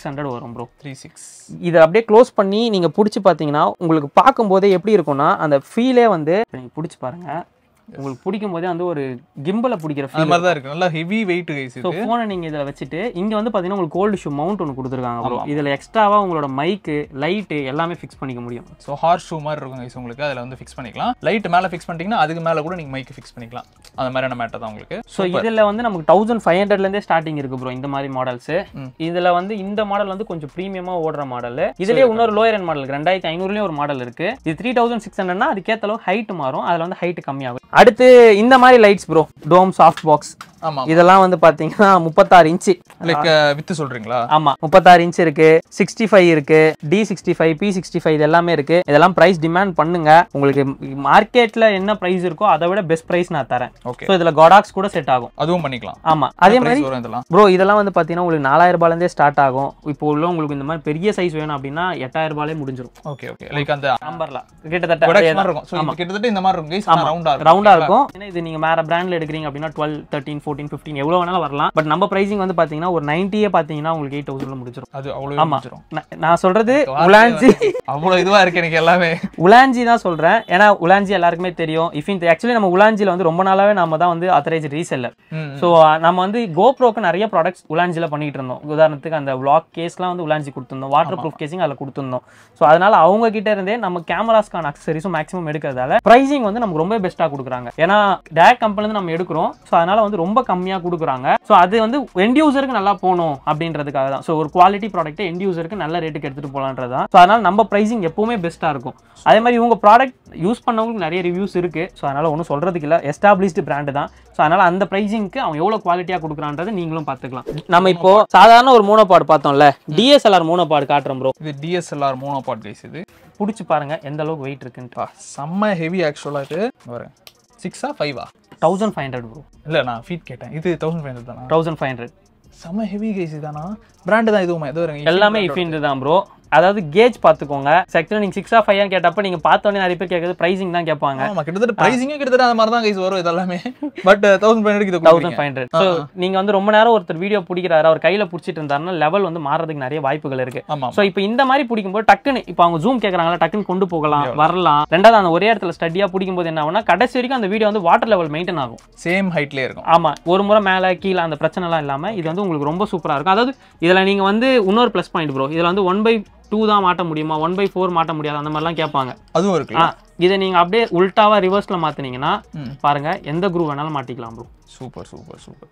வரும் ப்ரோ. 3.6 இதை அப்படியே க்ளோஸ் பண்ணி நீங்கள் பிடிச்சி பார்த்தீங்கன்னா உங்களுக்கு பார்க்கும்போதே எப்படி இருக்கும்னா அந்த ஃபீலே வந்து நீங்கள் பிடிச்சி பாருங்கள், உங்களுக்கு பிடிக்கும் போதே வந்து ஒரு கிம்பலை பிடிக்கிற ஃபீல் மாதிரி தான் இருக்கு. நல்லா ஹெவி வெயிட் கைஸ். ஸோ ஃபோனை நீங்கள் இதில் வச்சுட்டு இங்கே வந்து பார்த்தீங்கன்னா உங்களுக்கு கோல்டு ஷூ மவுண்ட் ஒன்று கொடுத்துருக்காங்க ப்ரோ. இதில் எக்ஸ்ட்ராவாக உங்களோட மைக்கு லைட்டு எல்லாமே ஃபிக்ஸ் பண்ணிக்க முடியும். ஸோ ஹார்ஸ் ஷூ மாதிரி இருக்கும் கைஸ் உங்களுக்கு. அதில் வந்து ஃபிக்ஸ் பண்ணிக்கலாம். லைட் மேலே ஃபிக்ஸ் பண்ணிட்டீங்கன்னா அதுக்கு மேலே கூட நீங்கள் மைக்கு ஃபிக்ஸ் பண்ணிக்கலாம். அந்த மாதிரியான மேட்டர் தான் உங்களுக்கு. ஸோ இதில் வந்து நமக்கு 1500லேருந்தே ஸ்டார்டிங் இருக்குது ப்ரோ இந்த மாதிரி மாடல்ஸ். இதில் வந்து இந்த மாடல் வந்து கொஞ்சம் ப்ரீமியமாக ஓடுற மாடல். இதுலேயே இன்னொரு லோயர் எண்ட் மாடல் 2500லேயும் ஒரு மாடல் இருக்குது. இது 3600னா அதுக்கேற்ற அளவு ஹைட் மாறும். அதில் வந்து ஹைட் கம்மியாகும். அடுத்து இந்த மாதிரி lights bro, dome soft box. ஆமா, இதெல்லாம் வந்து பாத்தீங்கன்னா 36 இன்ச்சு லைக் வித்து சொல்றீங்களா? ஆமா 36 இன்ச் இருக்கு, 65 இருக்கு, D65 P65 இது எல்லாமே இருக்கு. இதெல்லாம் பிரைஸ் டிமாண்ட் பண்ணுங்க. உங்களுக்கு மார்க்கெட்ல என்ன பிரைஸ் இருக்கோ அதை விட பெஸ்ட் பிரைஸ் நான் தரேன். ஓகே, சோ இதுல கோடாக்ஸ் கூட செட் ஆகும். அதுவும் பண்ணிக்கலாம். ஆமா, அதே மாதிரி ப்ரோ இதெல்லாம் வந்து பாத்தீங்கன்னா உங்களுக்கு 4000 ரூபாயில ஸ்டார்ட் ஆகும். இப்போ உள்ள உங்களுக்கு இந்த மாதிரி பெரிய சைஸ் வேணும் அப்படின்னா 8000 ரூபாயிலே முடிஞ்சிரும். ஓகே ஓகே, லைக் அந்த நம்பர்ல கிட்டத்தட்ட இருக்கும். சோ கிட்டத்தட்ட இந்த மாதிரி இருக்கும் கைஸ். ரவுண்டா இருக்கும். இது நீங்க வேற பிராண்ட்ல எடுக்கிறீங்க அப்படின்னா 12 13 14 15 எவ்வளவு வேணாலும் வரலாம். பட் நம்ம பிரைசிங் வந்து பாத்தீங்கன்னா ஒரு 90 பாத்தீங்கன்னா உங்களுக்கு 8000ல முடிச்சிரும். அது அவ்வளவு முடிச்சிரும். நான் சொல்றது உலாஞ்சி அவ்வளவு இதுவா இருக்கு எனக்கு எல்லாமே. உலாஞ்சி தான் சொல்றேன். ஏன்னா உலாஞ்சி எல்லாருக்குமே தெரியும். ஆக்சுவலி நம்ம உலாஞ்சில வந்து ரொம்ப நாளாவே நாம தான் வந்து ஆத்தரைஸ்ட் ரீசெல்லர். சோ நம்ம வந்து கோப்ரோக்கு நிறைய ப்ராடக்ட்ஸ் உலாஞ்சில பண்ணிட்டு இருந்தோம். உதாரணத்துக்கு அந்த vlog கேஸ்லாம் வந்து உலாஞ்சி கொடுத்திருந்தோம். வாட்டர் ப்ரூஃப் கேசிங் அதுல கொடுத்திருந்தோம். சோ அதனால அவங்க கிட்ட இருந்தே நம்ம கேமராஸ்க்கான அக்சசரிஸும் மேக்ஸிமம் எடுக்கிறதால பிரைசிங் வந்து நமக்கு ரொம்ப பெஸ்ட்டா கொடுக்குறாங்க. ஏன்னா டைரக்ட் கம்பெனில இருந்து நம்ம எடுக்கிறோம். சோ அதனால வந்து ரொம்ப கம்மியா கொடுக்குறாங்க. சோ அது வந்து எண்ட் யூசருக்கு நல்லா போகணும் அப்படின்றதுக்காக தான். சோ ஒரு குவாலிட்டி ப்ராடக்ட்டை எண்ட் யூசருக்கு நல்ல ரேட்டுக்கு எடுத்துட்டு போலான்றது தான். சோ அதனால நம்ம பிரைசிங் எப்பவுமே பெஸ்ட்டா இருக்கும். அதே மாதிரி இவங்க ப்ராடக்ட் யூஸ் பண்ணவங்களுக்கு நிறைய ரிவ்யூஸ் இருக்கு. ஸோ அதனால ஒன்றும் சொல்றதுக்கு இல்லை, எஸ்டாப்ளிஷ்டு பிராண்டு தான். ஸோ அதனால அந்த பிரைசிங்க்கு அவன் எவ்வளோ குவாலிட்டியாக கொடுக்குறான்றது நீங்களும் பார்த்துக்கலாம். நம்ம இப்போ சாதாரண ஒரு மோனோபாட் பார்த்தோம்ல, DSLR மோனோபாட் காட்டுறோம் ப்ரோ. இது DSLR மோனோபாட் கைஸ். இது பிடிச்சி பாருங்க எந்த அளவுக்கு வெயிட் இருக்குன்னு. செம்ம ஹெவி ஆக்சுவலா. இது வரும் 6 5 1500 ப்ரோ. இல்லை நான் ஃபீட் கேட்டேன். இது 1500 தானா? 1500. செம்ம ஹெவி கைஸ். இதானா பிராண்டு தான் இதுவும்? ஏதோ எல்லாமே இஃபின் தான் ப்ரோ. அதாவது கேஜ் பாத்துக்கோங்க. செக்டர் நீங்க 6 5 கேட்டப்ப நீங்க பார்த்தோன்னே நிறைய பேர் கேட்குறது பிரைசிங் தான் கேட்பாங்க. ஆமா, கிட்டத்தட்ட பிரைசிங்கே கிட்டத்தட்ட அந்த மாதிரி தான் கைஸ் வரும் இதெல்லாமே. பட் 1500 இது 1500. சோ நீங்க வந்து ரொம்ப நேரம் ஒருத்தர் வீடியோ பிடிக்கிறாரு, அவர் கையில பிடிச்சிட்டு இருந்தாருன்னா லெவல் வந்து மாறதுக்கு நிறைய வாய்ப்புகள் இருக்கு. சோ இப்போ இந்த மாதிரி பிடிக்கும்போது டக்குன்னு இப்போ அவங்க ஜூம் கேட்கறாங்களா, டக்குன்னு கொண்டு போகலாம், வரலாம். ரெண்டாவது அந்த ஒரே இடத்துல ஸ்டடியா பிடிக்கும்போது என்ன ஆகும்னா கடைசி வரைக்கும் அந்த வீடியோ வந்து வாட்டர் லெவல் மெயின்டைன் ஆகும். சேம் ஹைட்லயே இருக்கும். ஆமா, ஒரு முறை மேல கீழே அந்த பிரச்சனை எல்லாம் இல்லாம இது வந்து உங்களுக்கு ரொம்ப சூப்பரா இருக்கும். அதாவது இதுல நீங்க வந்து இன்னொரு பிளஸ் பாயிண்ட் ப்ரோ, இதுல வந்து 1/2 தான் மாட்ட முடியுமா, 1/4 மாட்ட முடியாது, அந்த மாதிரிலாம் கேட்பாங்க. அதுவும் இருக்கு. இதை நீங்க அப்படியே உல்டாவா ரிவர்ஸ்ல மாத்தினீங்கன்னா பாருங்க எந்த குரூ வேணாலும் மாட்டிக்கலாம் ப்ரோ. Super super super.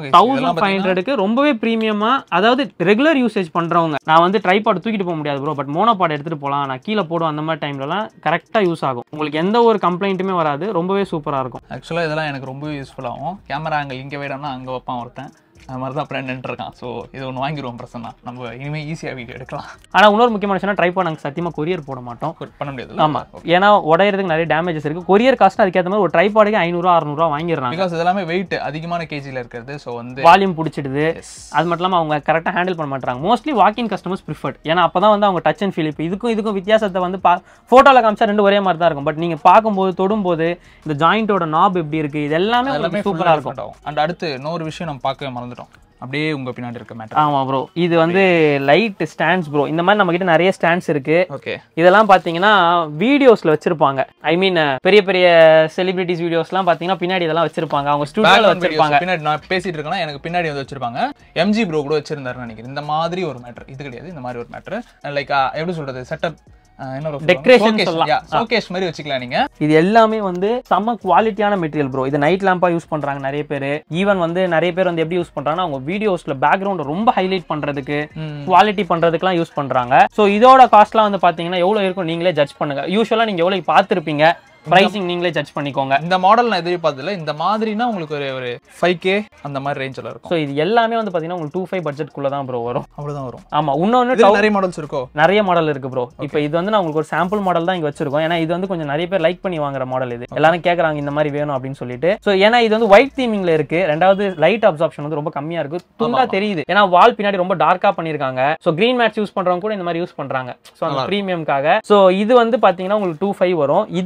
1500க்கு ரொம்பவே பிரீமியமா. அதாவது ரெகுலர் யூசேஜ் பண்றவங்க, நான் வந்து ட்ரைபாட் தூக்கிட்டு போக முடியாது ப்ரோ, பட் மோனோபாட் எடுத்துட்டு போகலாம், நான் கீழே போடுவேன், அந்த மாதிரி டைம்லலாம் கரெக்டா யூஸ் ஆகும். உங்களுக்கு எந்த ஒரு கம்ப்ளைண்ட்டுமே வராது. ரொம்பவே சூப்பரா இருக்கும். ஆக்சுவலா இதெல்லாம் எனக்கு ரொம்பவே யூஸ்ஃபுல் ஆகும். கேமரா ஆங்கிள் இங்கே வேணும்னா அங்கே வைப்பான் ஒருத்தன், அது மாதிரி தான் அப்புறம் நின்றுருக்கான். ஸோ இது ஒன்று வாங்கிடுவோம் பிரச்சனை, நம்ம இனிமேல் ஈஸியாக வீடியோ எடுக்கலாம். ஆனால் இன்னொரு முக்கியமான விஷயம், ட்ரைபாட் நாங்கள் சத்தியமாக கொரியர் போட மாட்டோம், பண்ண முடியாது. ஆமாம், ஏன்னா உடையிறதுக்கு நிறைய டேமேஜஸ் இருக்குது. கொரியர் காஸ்ட் அதுக்கேற்ற மாதிரி ஒரு ட்ரைபாடுக்கு 500-600 வாங்கிடுறாங்க. பிகாஸ் இதெல்லாமே வெயிட் அதிகமான கேஜியில் இருக்கிறது. ஸோ வந்து வால்யூம் பிடிச்சிடுது. அது மட்டும் இல்லாமல் அவங்க கரெக்டாக ஹேண்டில் பண்ண மாட்டாங்க. Mostly walk in customers preferred. ஏன்னா அப்போ தான் வந்து அவங்க டச் அண்ட் ஃபீல். இப்போ இதுக்கும் வித்தியாசத்தை வந்து ஃபோட்டோவில் காமிச்சா ரெண்டு ஒரே மாதிரி தான் இருக்கும். பட் நீங்கள் பார்க்கும்போது தொடும்போது இந்த ஜாயிண்டோட நாப் எப்படி இருக்குது, இது எல்லாமே சூப்பராக இருக்கும். அண்ட் அடுத்து இன்னொரு விஷயம் நம்ம பார்க்கவே மறந்துட்டோம், அப்படியே உங்க பின்னாடி இருக்க மேட்டர். ஆமா ப்ரோ, இது வந்து லைட் ஸ்டாண்ட்ஸ் ப்ரோ. இந்த மாதிரி நம்ம கிட்ட நிறைய ஸ்டாண்ட்ஸ் இருக்கு. ஓகே, இதெல்லாம் பாத்தீங்கன்னா வீடியோஸ்ல வச்சிருப்பாங்க. ஐ மீன் பெரிய பெரிய செலிபிரிட்டிஸ் வீடியோஸ்லாம் பாத்தீங்கன்னா பின்னாடி இதெல்லாம் வச்சிருப்பாங்க, அவங்க ஸ்டுடியோல வச்சிருப்பாங்க. பின்னாடி நான் பேசிட்டு இருக்கேன்னா எனக்கு பின்னாடி வந்து வச்சிருப்பாங்க. MG ப்ரோ கூட வச்சிருந்தாருன்னு நினைக்கிறேன். இந்த மாதிரி ஒரு மேட்டர் இது கிடையாது, இந்த மாதிரி ஒரு மேட்டர். லைக் எப்படி சொல்றது, செட்டப் டெக்கரேஷன் சொல்லலாம், ஷோகேஸ் மாதிரி வச்சுக்கலாம் நீங்க. இது எல்லாமே வந்து செம்ம குவாலிட்டியான மெட்டீரியல் ப்ரோ. இது நைட் லேம்பா யூஸ் பண்றாங்க நிறைய பேர். ஈவன் வந்து நிறைய பேர் வந்து எப்படி யூஸ் பண்றாங்கன்னா அவங்க வீடியோஸ்ல பேக்ரவுண்ட் ரொம்ப ஹைலைட் பண்றதுக்கு, குவாலிட்டி பண்றதுக்குலாம் யூஸ் பண்றாங்க. சோ இதோட காஸ்ட்லாம் வந்து பாத்தீங்கன்னா எவ்வளவு இருக்கும் நீங்களே ஜட்ஜ் பண்ணுங்க. யூசுவலா நீங்க எவ்வளவு பார்த்திருப்பீங்க, பிரைசிங் நீங்களே ஜட்ஜ் பண்ணிக்கோங்க. இந்த மாடல் நான் எதிர்பார்த்ததில்ல. இந்த மாதிரினா உங்களுக்கு ஒரு 5K அந்த மாதிரி ரேஞ்சில் இருக்கும். ஸோ இது எல்லாமே வந்து பார்த்தீங்கன்னா உங்களுக்கு 2.5 பட்ஜெட்குள்ள தான் ப்ரோ வரும். அவ்வளோதான் வரும். ஆமாம், இன்னொன்று நிறைய மாடல்ஸ் இருக்கும், நிறைய மாடல் இருக்கு ப்ரோ. இப்போ இது வந்து நான் உங்களுக்கு ஒரு சாம்பிள் மாடல் தான் இங்கே வச்சிருக்கோம். ஏன்னா இது வந்து கொஞ்சம் நிறைய பேர் லைக் பண்ணி வாங்குற மாடல். இது எல்லாரும் கேட்குறாங்க இந்த மாதிரி வேணும் அப்படின்னு சொல்லிட்டு. ஸோ ஏன்னா இது வந்து ஒயிட் தீமிங்ல இருக்கு. ரெண்டாவது லைட் அப்சார்ப்ஷன் வந்து ரொம்ப கம்மியா இருக்கு, துண்டா தெரியுது. ஏன்னா வால் பின்னாடி ரொம்ப டார்க்கா பண்ணிருக்காங்க. ஸோ கிரீன் மேட்ச் யூஸ் பண்றவங்க கூட இந்த மாதிரி யூஸ் பண்றாங்க. ஸோ அந்த ப்ரீமியம்காக. ஸோ இது வந்து பார்த்தீங்கன்னா உங்களுக்கு 2.5 வரும். இதை விட கம்மி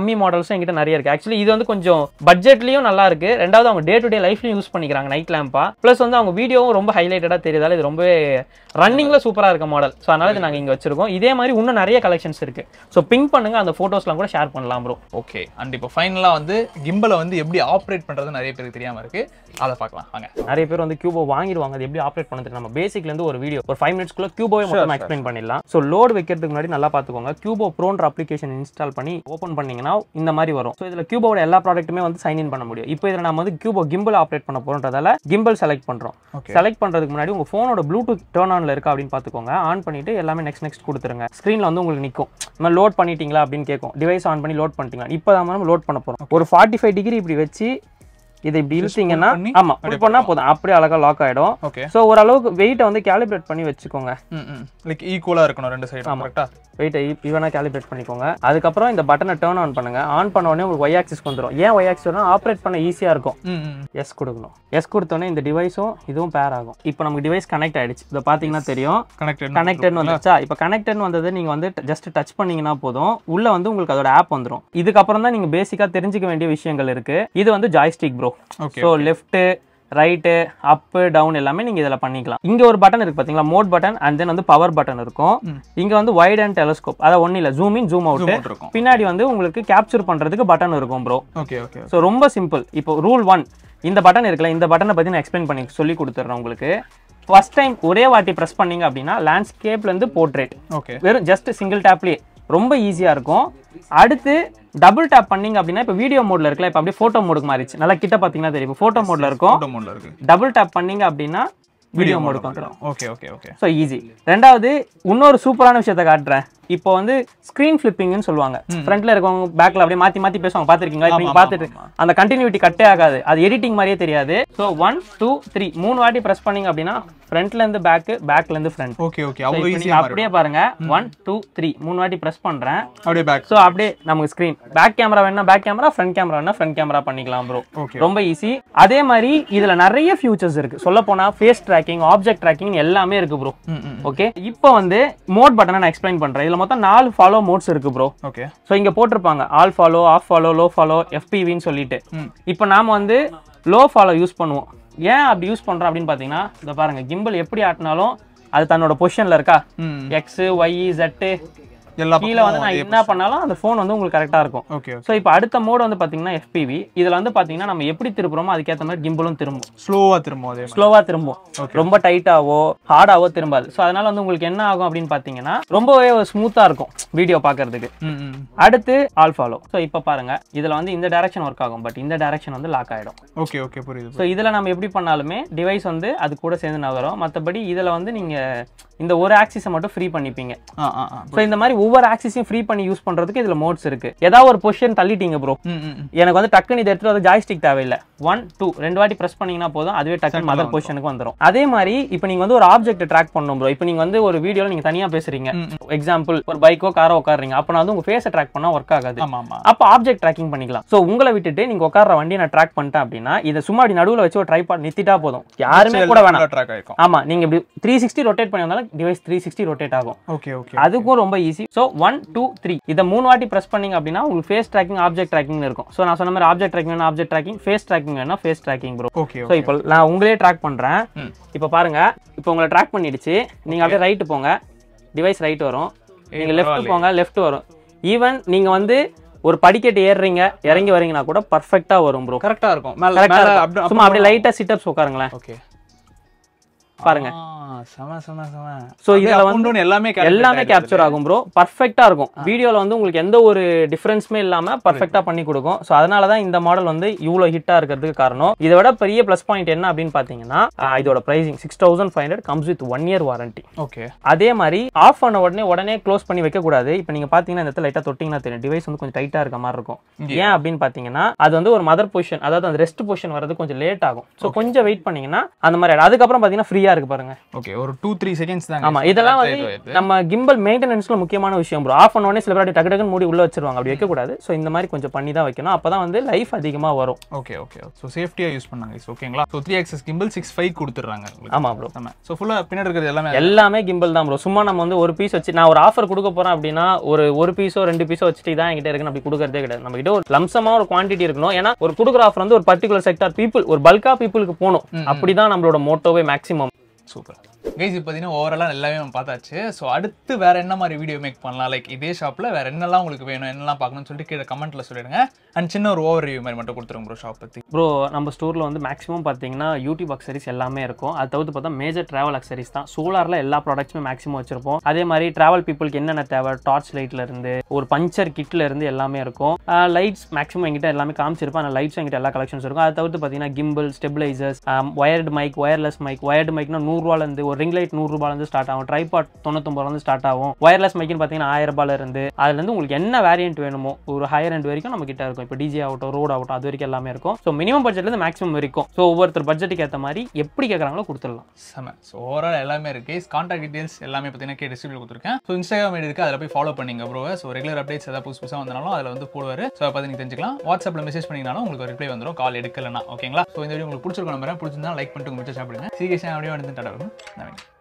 கம்மி மாடல்ஸும் எங்கிட்ட நிறைய இருக்கு. ஆக்சுவலி இது வந்து கொஞ்சம் பட்ஜெட்லயும் நல்லா இருக்கு. ரெண்டாவது அவங்க டே டு டே லைஃப்லயும் யூஸ் பண்ணிக்கிறாங்க நைட் லேம்பா. பிளஸ் வந்து அவங்க வீடியோவும் ரொம்ப ஹைலைட்டடா தெரியுதால இது ரொம்பவே ரன்னிங்ல சூப்பரா இருக்க மாடல். ஸோ அதனால இது நாங்கள் இங்கே வச்சிருக்கோம். இதே மாதிரி இன்னும் நிறைய கலெக்ஷன்ஸ் இருக்கு. ஸோ பிங்க் பண்ணுங்க, அந்த போட்டோஸ்லாம் கூட ஷேர் பண்ணலாம் ப்ரோ. ஓகே. அண்ட் இப்போ ஃபைனலாக வந்து கிம்பலை வந்து எப்படி ஆப்ரேட் பண்ணுறது நிறைய பேருக்கு தெரியாமல் இருக்கு, அதை பார்க்கலாம் வாங்க. நிறைய பேர் வந்து கியூபோ வாங்கிடுவாங்க, அது எப்படி ஆப்ரேட் பண்ணது நம்ம பேசிக்ல இருந்து ஒரு வீடியோ ஒரு 5 மினிட்ஸ்க்குள்ள கியூபோவை மட்டும் எக்ஸ்பிளைன் பண்ணிடலாம். ஸோ லோட் வைக்கிறதுக்கு முன்னாடி நல்லா பார்த்துக்கோங்க. கியூபோ ப்ரோன்ற அப்ளிகேஷன் இன்ஸ்டால் பண்ணி ஓப்பன் பண்ணீங்கன்னா இந்த மாதிரி வரும். ஸோ இதில் கியூபோட எல்லா ப்ராடக்ட்டுமே வந்து சைன் இன் பண்ண முடியும். இப்போ இதில் நம்ம வந்து கியூபோ கிம்பிள் ஆப்ரேட் பண்ண போறதால கிம்பிள் செலக்ட் பண்றோம். செலக்ட் பண்றதுக்கு முன்னாடி உங்க போனோட ப்ளூடூத் டர்ன் ஆன்ல இருக்கா அப்படின்னு பார்த்துக்கோங்க. ஆன் பண்ணிட்டு எல்லாமே நெக்ஸ்ட் கொடுத்துருங்க. ஸ்க்ரீன்ல வந்து உங்களுக்கு நிற்கும் நம்ம லோட் பண்ணிட்டீங்களா அப்படின்னு கேட்கும். டிவைஸ் ஆன் பண்ணி லோட் பண்ணிட்டீங்களா, இப்போ நம்ம லோட் பண்ண போறோம். ஒரு 45 டிகிரி இப்படி வச்சு இதை இப்படி இழுத்தீங்கன்னா ஆமா புல் பண்ணா போதும், அப்படியே அழகா லாக் ஆயிடும். சோ ஓரளவுக்கு வெயிட்டை வந்து கேலிப்ரேட் பண்ணி வச்சுக்கோங்க. லைக் ஈக்குவலா இருக்கணும் ரெண்டு சைடும். கரெக்ட்டா வெயிட்டை ஈவனா கேலிப்ரேட் பண்ணிக்கோங்க. அதுக்கப்புறம் இந்த பட்டனை டர்ன் ஆன் பண்ணுங்க. ஆன் பண்ண உடனே உங்களுக்கு ஒய் ஆக்சிஸ் வந்துடும். ஏன் ஒய் ஆக்சிஸ் வரும், ஆப்ரேட் பண்ண ஈஸியா இருக்கும். எஸ் கொடுக்கணும். எஸ் கொடுத்தோடனே இந்த டிவைஸும் இதுவும் பேர் ஆகும். இப்போ நமக்கு டிவைஸ் கனெக்ட் ஆயிடுச்சு. இதை பாத்தீங்கன்னா தெரியும் கனெக்டட் வந்துச்சா. இப்போ கனெக்டட் வந்தது நீங்க வந்து ஜஸ்ட் டச் பண்ணீங்கன்னா போதும், உள்ள வந்து உங்களுக்கு அதோட ஆப் வந்துடும். இதுக்கப்புறம் தான் நீங்க பேசிக்கா தெரிஞ்சுக்க வேண்டிய விஷயங்கள் இருக்கு. இது வந்து joystick bro. So left right up down எல்லாமே நீங்க இதுல பண்ணிக்கலாம். இங்க ஒரு பட்டன் இருக்கு பாத்தீங்களா, மோட் பட்டன் அண்ட் தென் வந்து பவர் பட்டன் இருக்கும். இங்க வந்து வைட் அண்ட் டெலஸ்கோப், அதாவது ஒன்னும் இல்ல ஜூம் இன் ஜூம் அவுட் இருக்கும். பின்னாடி வந்து உங்களுக்கு கேப்சர் பண்றதுக்கு பட்டன் இருக்கும் ப்ரோ. Okay okay. ஸோ ரொம்ப சிம்பிள். இப்போ ரூல் 1 இந்த பட்டன் இருக்குல்ல, இந்த பட்டனை பத்தி நான் எக்ஸ்பிளைன் பண்ணி சொல்லி கொடுத்துட்றேன் உங்களுக்கு. ஃபர்ஸ்ட் டைம் ஒரே வாட்டி பிரஸ் பண்ணீங்க அப்படின்னா லேண்ட்ஸ்கேப்ல இருந்து போர்ட்ரேட். ஓகே. வெறும் ஜஸ்ட் சிங்கிள் டேப்லயே ரொம்ப ஈஸியா இருக்கும். அடுத்து டபுள் டேப் பண்ணீங்க அப்படின்னா இப்போ வீடியோ மோட்ல இருக்குல்ல, இப்போ அப்படியே போட்டோ மோடுக்கு மாறிச்சு. நல்லா கிட்ட பாத்தீங்கன்னா தெரியும் போட்டோ மோட்ல இருக்கும். டபுள் டேப் பண்ணீங்க அப்படின்னா வீடியோ மோடுக்கு வந்துடும். Okay okay okay. So easy. ரெண்டாவது இன்னொரு சூப்பரான விஷயத்தை காட்டுறேன். இப்போ வந்து ஸ்கிரீன் ஃபிளிப்பிங்னு சொல்லுவாங்க. ஃப்ரண்ட்ல இருக்கவங்க பேக்ல அப்படியே மாத்தி மாத்தி பேசுவாங்க, பாத்திருக்கீங்களா? இப்போ நீங்க பார்த்துட்டு அந்த கண்டினியூட்டி கட்டே ஆகாது, அது எடிட்டிங் மாதிரியே தெரியாது. ஸோ 1 2 3 3 வாட்டி பிரஸ் பண்ணீங்க அப்படின்னா ஃப்ரண்ட்ல இருந்து பேக், பேக்ல இருந்து ஃப்ரண்ட். Okay okay. அவ்வளவு ஈஸியா அப்படியே பாருங்க 1 2 3 3 வாட்டி பிரஸ் பண்றேன், அப்படியே பேக். ஸோ அப்படியே நமக்கு ஸ்கிரீன் பேக் கேமரா வேணா பேக் கேமரா, ஃப்ரண்ட் கேமரா வேணா ஃப்ரண்ட் கேமரா பண்ணிக்கலாம் ப்ரோ. ரொம்ப ஈஸி. அதே மாதிரி இதுல நிறைய ஃபியூச்சர்ஸ் இருக்கு. சொல்ல போனா ஃபேஸ் ட்ராக்கிங், ஆப்ஜெக்ட் ட்ராக்கிங் எல்லாமே இருக்கு ப்ரோ. ஓகே. இப்போ வந்து மோட் பட்டனை நான் எக்ஸ்பிளைன் பண்றேன். இதுல மொத்தம் 4 ஃபாலோ மோட்ஸ் இருக்கு ப்ரோ. ஓகே. சோ இங்க போட்டிருப்பாங்க all follow, half follow, low follow, FPVன்னு சொல்லிட்டு. இப்போ நாம வந்து லோ ஃபாலோ யூஸ் பண்ணுவோம். ஏன் அப்படி யூஸ் பண்றோம் அப்படின்னு பாத்தீங்கன்னா இத பாருங்க, கிம்பிள் எப்படி ஆட்டினாலும் அது தன்னோட பொசிஷன்ல இருக்கா, X Y Z கீழே வந்து நான் என்ன பண்ணாலும் அந்த போன் வந்து உங்களுக்கு கரெக்டா இருக்கும். சோ இப்போ அடுத்த மோட் வந்து பாத்தீங்கன்னா FPV. இதுல வந்து பாத்தீங்கன்னா நம்ம எப்படி திருப்புறோமோ அதுக்கேற்ற மாதிரி கிம்பிளும் திரும்பும். ஸ்லோவா திரும்பும். ரொம்ப டைட்டாவோ ஹார்டாவோ திரும்பாது. சோ அதனால வந்து உங்களுக்கு என்ன ஆகும் அப்படின்னு பாத்தீங்கன்னா ரொம்பவே ஸ்மூத்தா இருக்கும் வீடியோ பாக்குறதுக்கு. அடுத்து ஆல் ஃபாலோ. சோ இப்போ பாருங்க இதுல வந்து இந்த டைரக்ஷன் ஒர்க் ஆகும், பட் இந்த டைரக்ஷன் வந்து லாக் ஆயிடும். ஓகே ஓகே புரியுது. சோ இதுல நம்ம எப்படி பண்ணாலுமே டிவைஸ் வந்து அது கூட சேர்ந்து நகரும். மத்தபடி இதுல வந்து நீங்க இந்த ஒரு ஆக்சிஸை மட்டும் ஃப்ரீ பண்ணிப்பீங்க. சோ இந்த மாதிரி ஒவ்வொரு ஆக்சிஸையும் ஃப்ரீ பண்ணி யூஸ் பண்றதுக்கு இதுல மோட்ஸ் இருக்கு. ஏதாவது ஒரு பொசிஷன் தள்ளிட்டீங்க ப்ரோ, எனக்கு வந்து டக்குன்னு இதை எடுத்துட்டு வந்து ஜாய்ஸ்டிக் தேவையில்லை, 1 2 2 வாட்டி பிரஸ் பண்ணீங்கன்னா போதும், அதுவே டக்குன்னு மதர் பொசிஷனுக்கு வந்துடும். அதே மாதிரி இப்போ நீங்க வந்து ஒரு ஆப்ஜெக்ட் ட்ராக் பண்ணணும் ப்ரோ. இப்போ நீங்க வந்து ஒரு வீடியோல நீங்க தனியா பேசுறீங்க, எக்ஸாம்பிள் ஒரு பைக்கோ காரோ உட்காருறீங்க, அப்ப நான் வந்து உங்க ஃபேஸை ட்ராக் பண்ணா ஒர்க் ஆகாது. அப்ப ஆப்ஜெக்ட் ட்ராக்கிங் பண்ணிக்கலாம். சோ உங்களை விட்டுட்டு நீங்க உட்கார்ற வண்டியை நான் ட்ராக் பண்ணிட்டேன் அப்படின்னா இதை சும்மா அப்படி நடுவுல வச்சு ஒரு ட்ரைபாட் நிறுத்திட்டா போதும், யாருமே கூட வேணாம். ஆமா, நீங்க இப்படி 360 ரொட்டேட் பண்ணி வந்தாலும் டிவைஸ் 360 ரொட்டேட் ஆகும். Okay okay. அதுக்கும் ரொம்ப ஈஸி. சோ 1 2 3 இத 3 வாட்டி பிரஸ் பண்ணீங்க அப்படின்னா உங்களுக்கு ஃபேஸ் ட்ராக்கிங், ஆப்ஜெக்ட் ட்ராக்கிங் இருக்கும். சோ நான் சொன்ன மாதிரி ஆப்ஜெக்ட் ட்ராக்கிங் வேணா ஆப்ஜெக்ட் ட்ராக்கிங், ஃபேஸ் ட்ராக்கிங் வேணா ஃபேஸ் ட்ராக்கிங் ப்ரோ. சோ இப்போ நான் உங்களே ட்ராக் பண்றேன். இப்போ பாருங்க, இப்போ உங்களை ட்ராக் பண்ணிடுச்சு. நீங்க அப்படியே ரைட் போங்க, டிவைஸ் ரைட் வரும். நீங்க லெஃப்ட் போங்க, லெஃப்ட் வரும். ஈவன் நீங்க வந்து ஒரு படிக்கட்டு ஏறுறீங்க இறங்கி வரீங்கன்னா கூட பர்ஃபெக்ட்டா வரும் ப்ரோ. கரெக்ட்டா இருக்கும். சும்மா அப்படியே லைட்டா சிட் அப்ஸ் உட்காருங்களேன். ஓகே பாருங்க. சோ இதுல வந்து எல்லாமே கேப்சர் ஆகும் ப்ரோ. பர்ஃபெக்ட்டா இருக்கும். வீடியோல வந்து உங்களுக்கு எந்த ஒரு டிஃபரன்ஸ்மே இல்லாம பர்ஃபெக்ட்டா பண்ணி கொடுக்கும். சோ அதனால தான் இந்த மாடல் வந்து இவ்வளவு ஹிட்டா இருக்கிறதுக்கு காரணம். இதை விட பெரிய ப்ளஸ் பாயிண்ட் என்ன அப்படின்னு பாத்தீங்கன்னா இதோட pricing 6500 comes with 1 year warranty. Okay. அதே மாதிரி ஆஃப் பண்ண உடனே க்ளோஸ் பண்ணி வைக்க கூடாது. இப்போ நீங்க பாத்தீங்கன்னா இந்த இடத்துல லைட்டா தொட்டிங்கன்னா தெரியும் டிவைஸ் வந்து கொஞ்சம் டைட்டா இருக்க மாதிரி இருக்கும். ஏன் அப்படின்னு பாத்தீங்கன்னா அது வந்து ஒரு மதர் பொசிஷன், அதாவது அந்த ரெஸ்ட் பொசிஷன் வரது கொஞ்சம் லேட் ஆகும். சோ கொஞ்சம் வெயிட் பண்ணீங்கன்னா அந்த மாதிரி அதுக்கப்புறம் பாத்தீங்கன்னா ஃப்ரீயா ஃப்ரீயா இருக்கு பாருங்க. ஓகே, ஒரு 2-3 செகண்ட்ஸ் தான். ஆமா, இதெல்லாம் வந்து நம்ம கிம்பல் மெயின்டெனன்ஸ்ல முக்கியமான விஷயம் ப்ரோ. ஆஃப் பண்ண உடனே சில பேர் டக்கு டக்குன்னு மூடி உள்ள வச்சிருவாங்க. அப்படி வைக்க கூடாது. சோ இந்த மாதிரி கொஞ்சம் பண்ணி தான் வைக்கணும். அப்பதான் வந்து லைஃப் அதிகமா வரும். ஓகே ஓகே, சோ சேஃப்டியா யூஸ் பண்ணாங்க. ஓகேங்களா? சோ 3 axis gimbal 6.5 கொடுத்துறாங்க. ஆமா ப்ரோ. சோ ஃபுல்லா பின்னாடி இருக்கிறது எல்லாமே கிம்பல் தான் ப்ரோ. சும்மா நம்ம வந்து ஒரு பீஸ் வச்சு நான் ஒரு ஆஃபர் கொடுக்க போறேன் அப்படின்னா ஒரு பீஸோ 2 பீஸோ வச்சுட்டு தான் என்கிட்ட இருக்குன்னு அப்படி கொடுக்கறதே கிடையாது. நம்ம கிட்ட ஒரு லம்சமா ஒரு குவான்டிட்டி இருக்கணும். ஏன்னா ஒரு கொடுக்குற ஆஃபர் வந்து ஒரு பர்டிகுலர் செக்டார் பீப்புள், ஒரு பல்கா பீப்புளுக்கு போகணும். அப்படிதான் நம்மளோட மோட்டோவே மேக்ஸிமம். சூப்பர் கைஸ், இப்போ பார்த்தீங்கன்னா ஓவராலாக எல்லாமே நம்ம பார்த்தாச்சு. ஸோ அடுத்து வேற என்ன மாதிரி வீடியோ மேக் பண்ணலாம், லைக் இதே ஷாப்பில் வேற என்னெல்லாம் உங்களுக்கு வேணும், என்னெல்லாம் பார்க்கணும்னு சொல்லிட்டு கீழே கமெண்ட்ல சொல்லிடுங்க. அண்ட் சின்ன ஒரு ஓவர் ரிவ்யூ மாதிரி மட்டும் கொடுத்துருங்க ப்ரோ ஷாப் பற்றி. ப்ரோ நம்ம ஸ்டோரில் வந்து மேக்ஸிமம் பார்த்தீங்கன்னா யூடியூப் அக்சரிஸ் எல்லாமே இருக்கும். அது தவிர்த்து பார்த்தா மேஜர் ட்ராவல் அக்சரிஸ் தான். சோலாரில் எல்லா ப்ராடக்ட்ஸுமே மேக்ஸிமம் வச்சிருப்போம். அதே மாதிரி ட்ராவல் பீப்புளுக்கு என்னென்ன தேவை, டார்ச் லைட்ல இருந்து ஒரு பஞ்சர் கிட்ல இருந்து எல்லாமே இருக்கும். லைட்ஸ் மேக்ஸிமம் எங்கிட்ட எல்லாமே காமிச்சிருப்பேன். அந்த லைட்ஸ் எங்கிட்ட எல்லா கலெக்ஷன்ஸ் இருக்கும். அது தவிர்த்து பார்த்தீங்கன்னா gimbal, stabilisers, wired mic, wireless mic. Wired மைக்னா 100 ரூபாயிலிருந்து, ஒரு ரிங் லைட் 100 ரூபாயிலிருந்து ஸ்டார்ட் ஆகும். ட்ரைபாட் 99 ரூபாயிலிருந்து ஸ்டார்ட் ஆகும். வயர்லெஸ் மைக்னு பார்த்தீங்கன்னா 1000 ரூபாயில இருந்து, அதுல இருந்து உங்களுக்கு என்ன வேரியன்ட் வேணுமோ ஒரு ஹையர் எண்ட் வரைக்கும் நம்ம கிட்ட இருக்கும். இப்போ டிஜே ஆகட்டும், ரோட் ஆகட்டும், அது வரைக்கும் எல்லாமே இருக்கும். ஸோ மினிமம் பட்ஜெட்ல இருந்து மேக்ஸிமம் வரைக்கும். ஸோ ஒவ்வொருத்தர் பட்ஜெட்டுக்கு ஏற்ற மாதிரி எப்படி கேட்குறாங்களோ கொடுத்துடலாம். செம. ஸோ ஓவரால் எல்லாமே இருக்கு. கான்டாக்ட் டீடைல்ஸ் எல்லாமே பார்த்தீங்கன்னா டிஸ்கிரிப்ஷன் கொடுத்துருக்கேன். ஸோ இன்ஸ்டாகிராம் ஐடி இருக்கு, அதில் போய் ஃபாலோ பண்ணிங்க ப்ரோ. ஸோ ரெகுலர் அப்டேட்ஸ் ஏதாவது புதுசாக வந்தாலும் அதில் வந்து போடுவார். ஸோ அதை பார்த்து நீங்கள் தெரிஞ்சுக்கலாம். வாட்ஸ்அப்பில் மெசேஜ் பண்ணிங்கனாலும் உங்களுக்கு ரிப்ளை வந்துடும், கால் எடுக்கலன்னா. ஓகேங்களா? ஸோ இந்த வீடியோ உங்களுக்கு பிடிச்சிருக்க நம்பரை பிடிச்சிருந்தா லைக் பண்ணிட்டு உங்க மிச்சம் சாப்பிடுங்க. சீக்கிரம் அப்படியே வந்து நவீன்.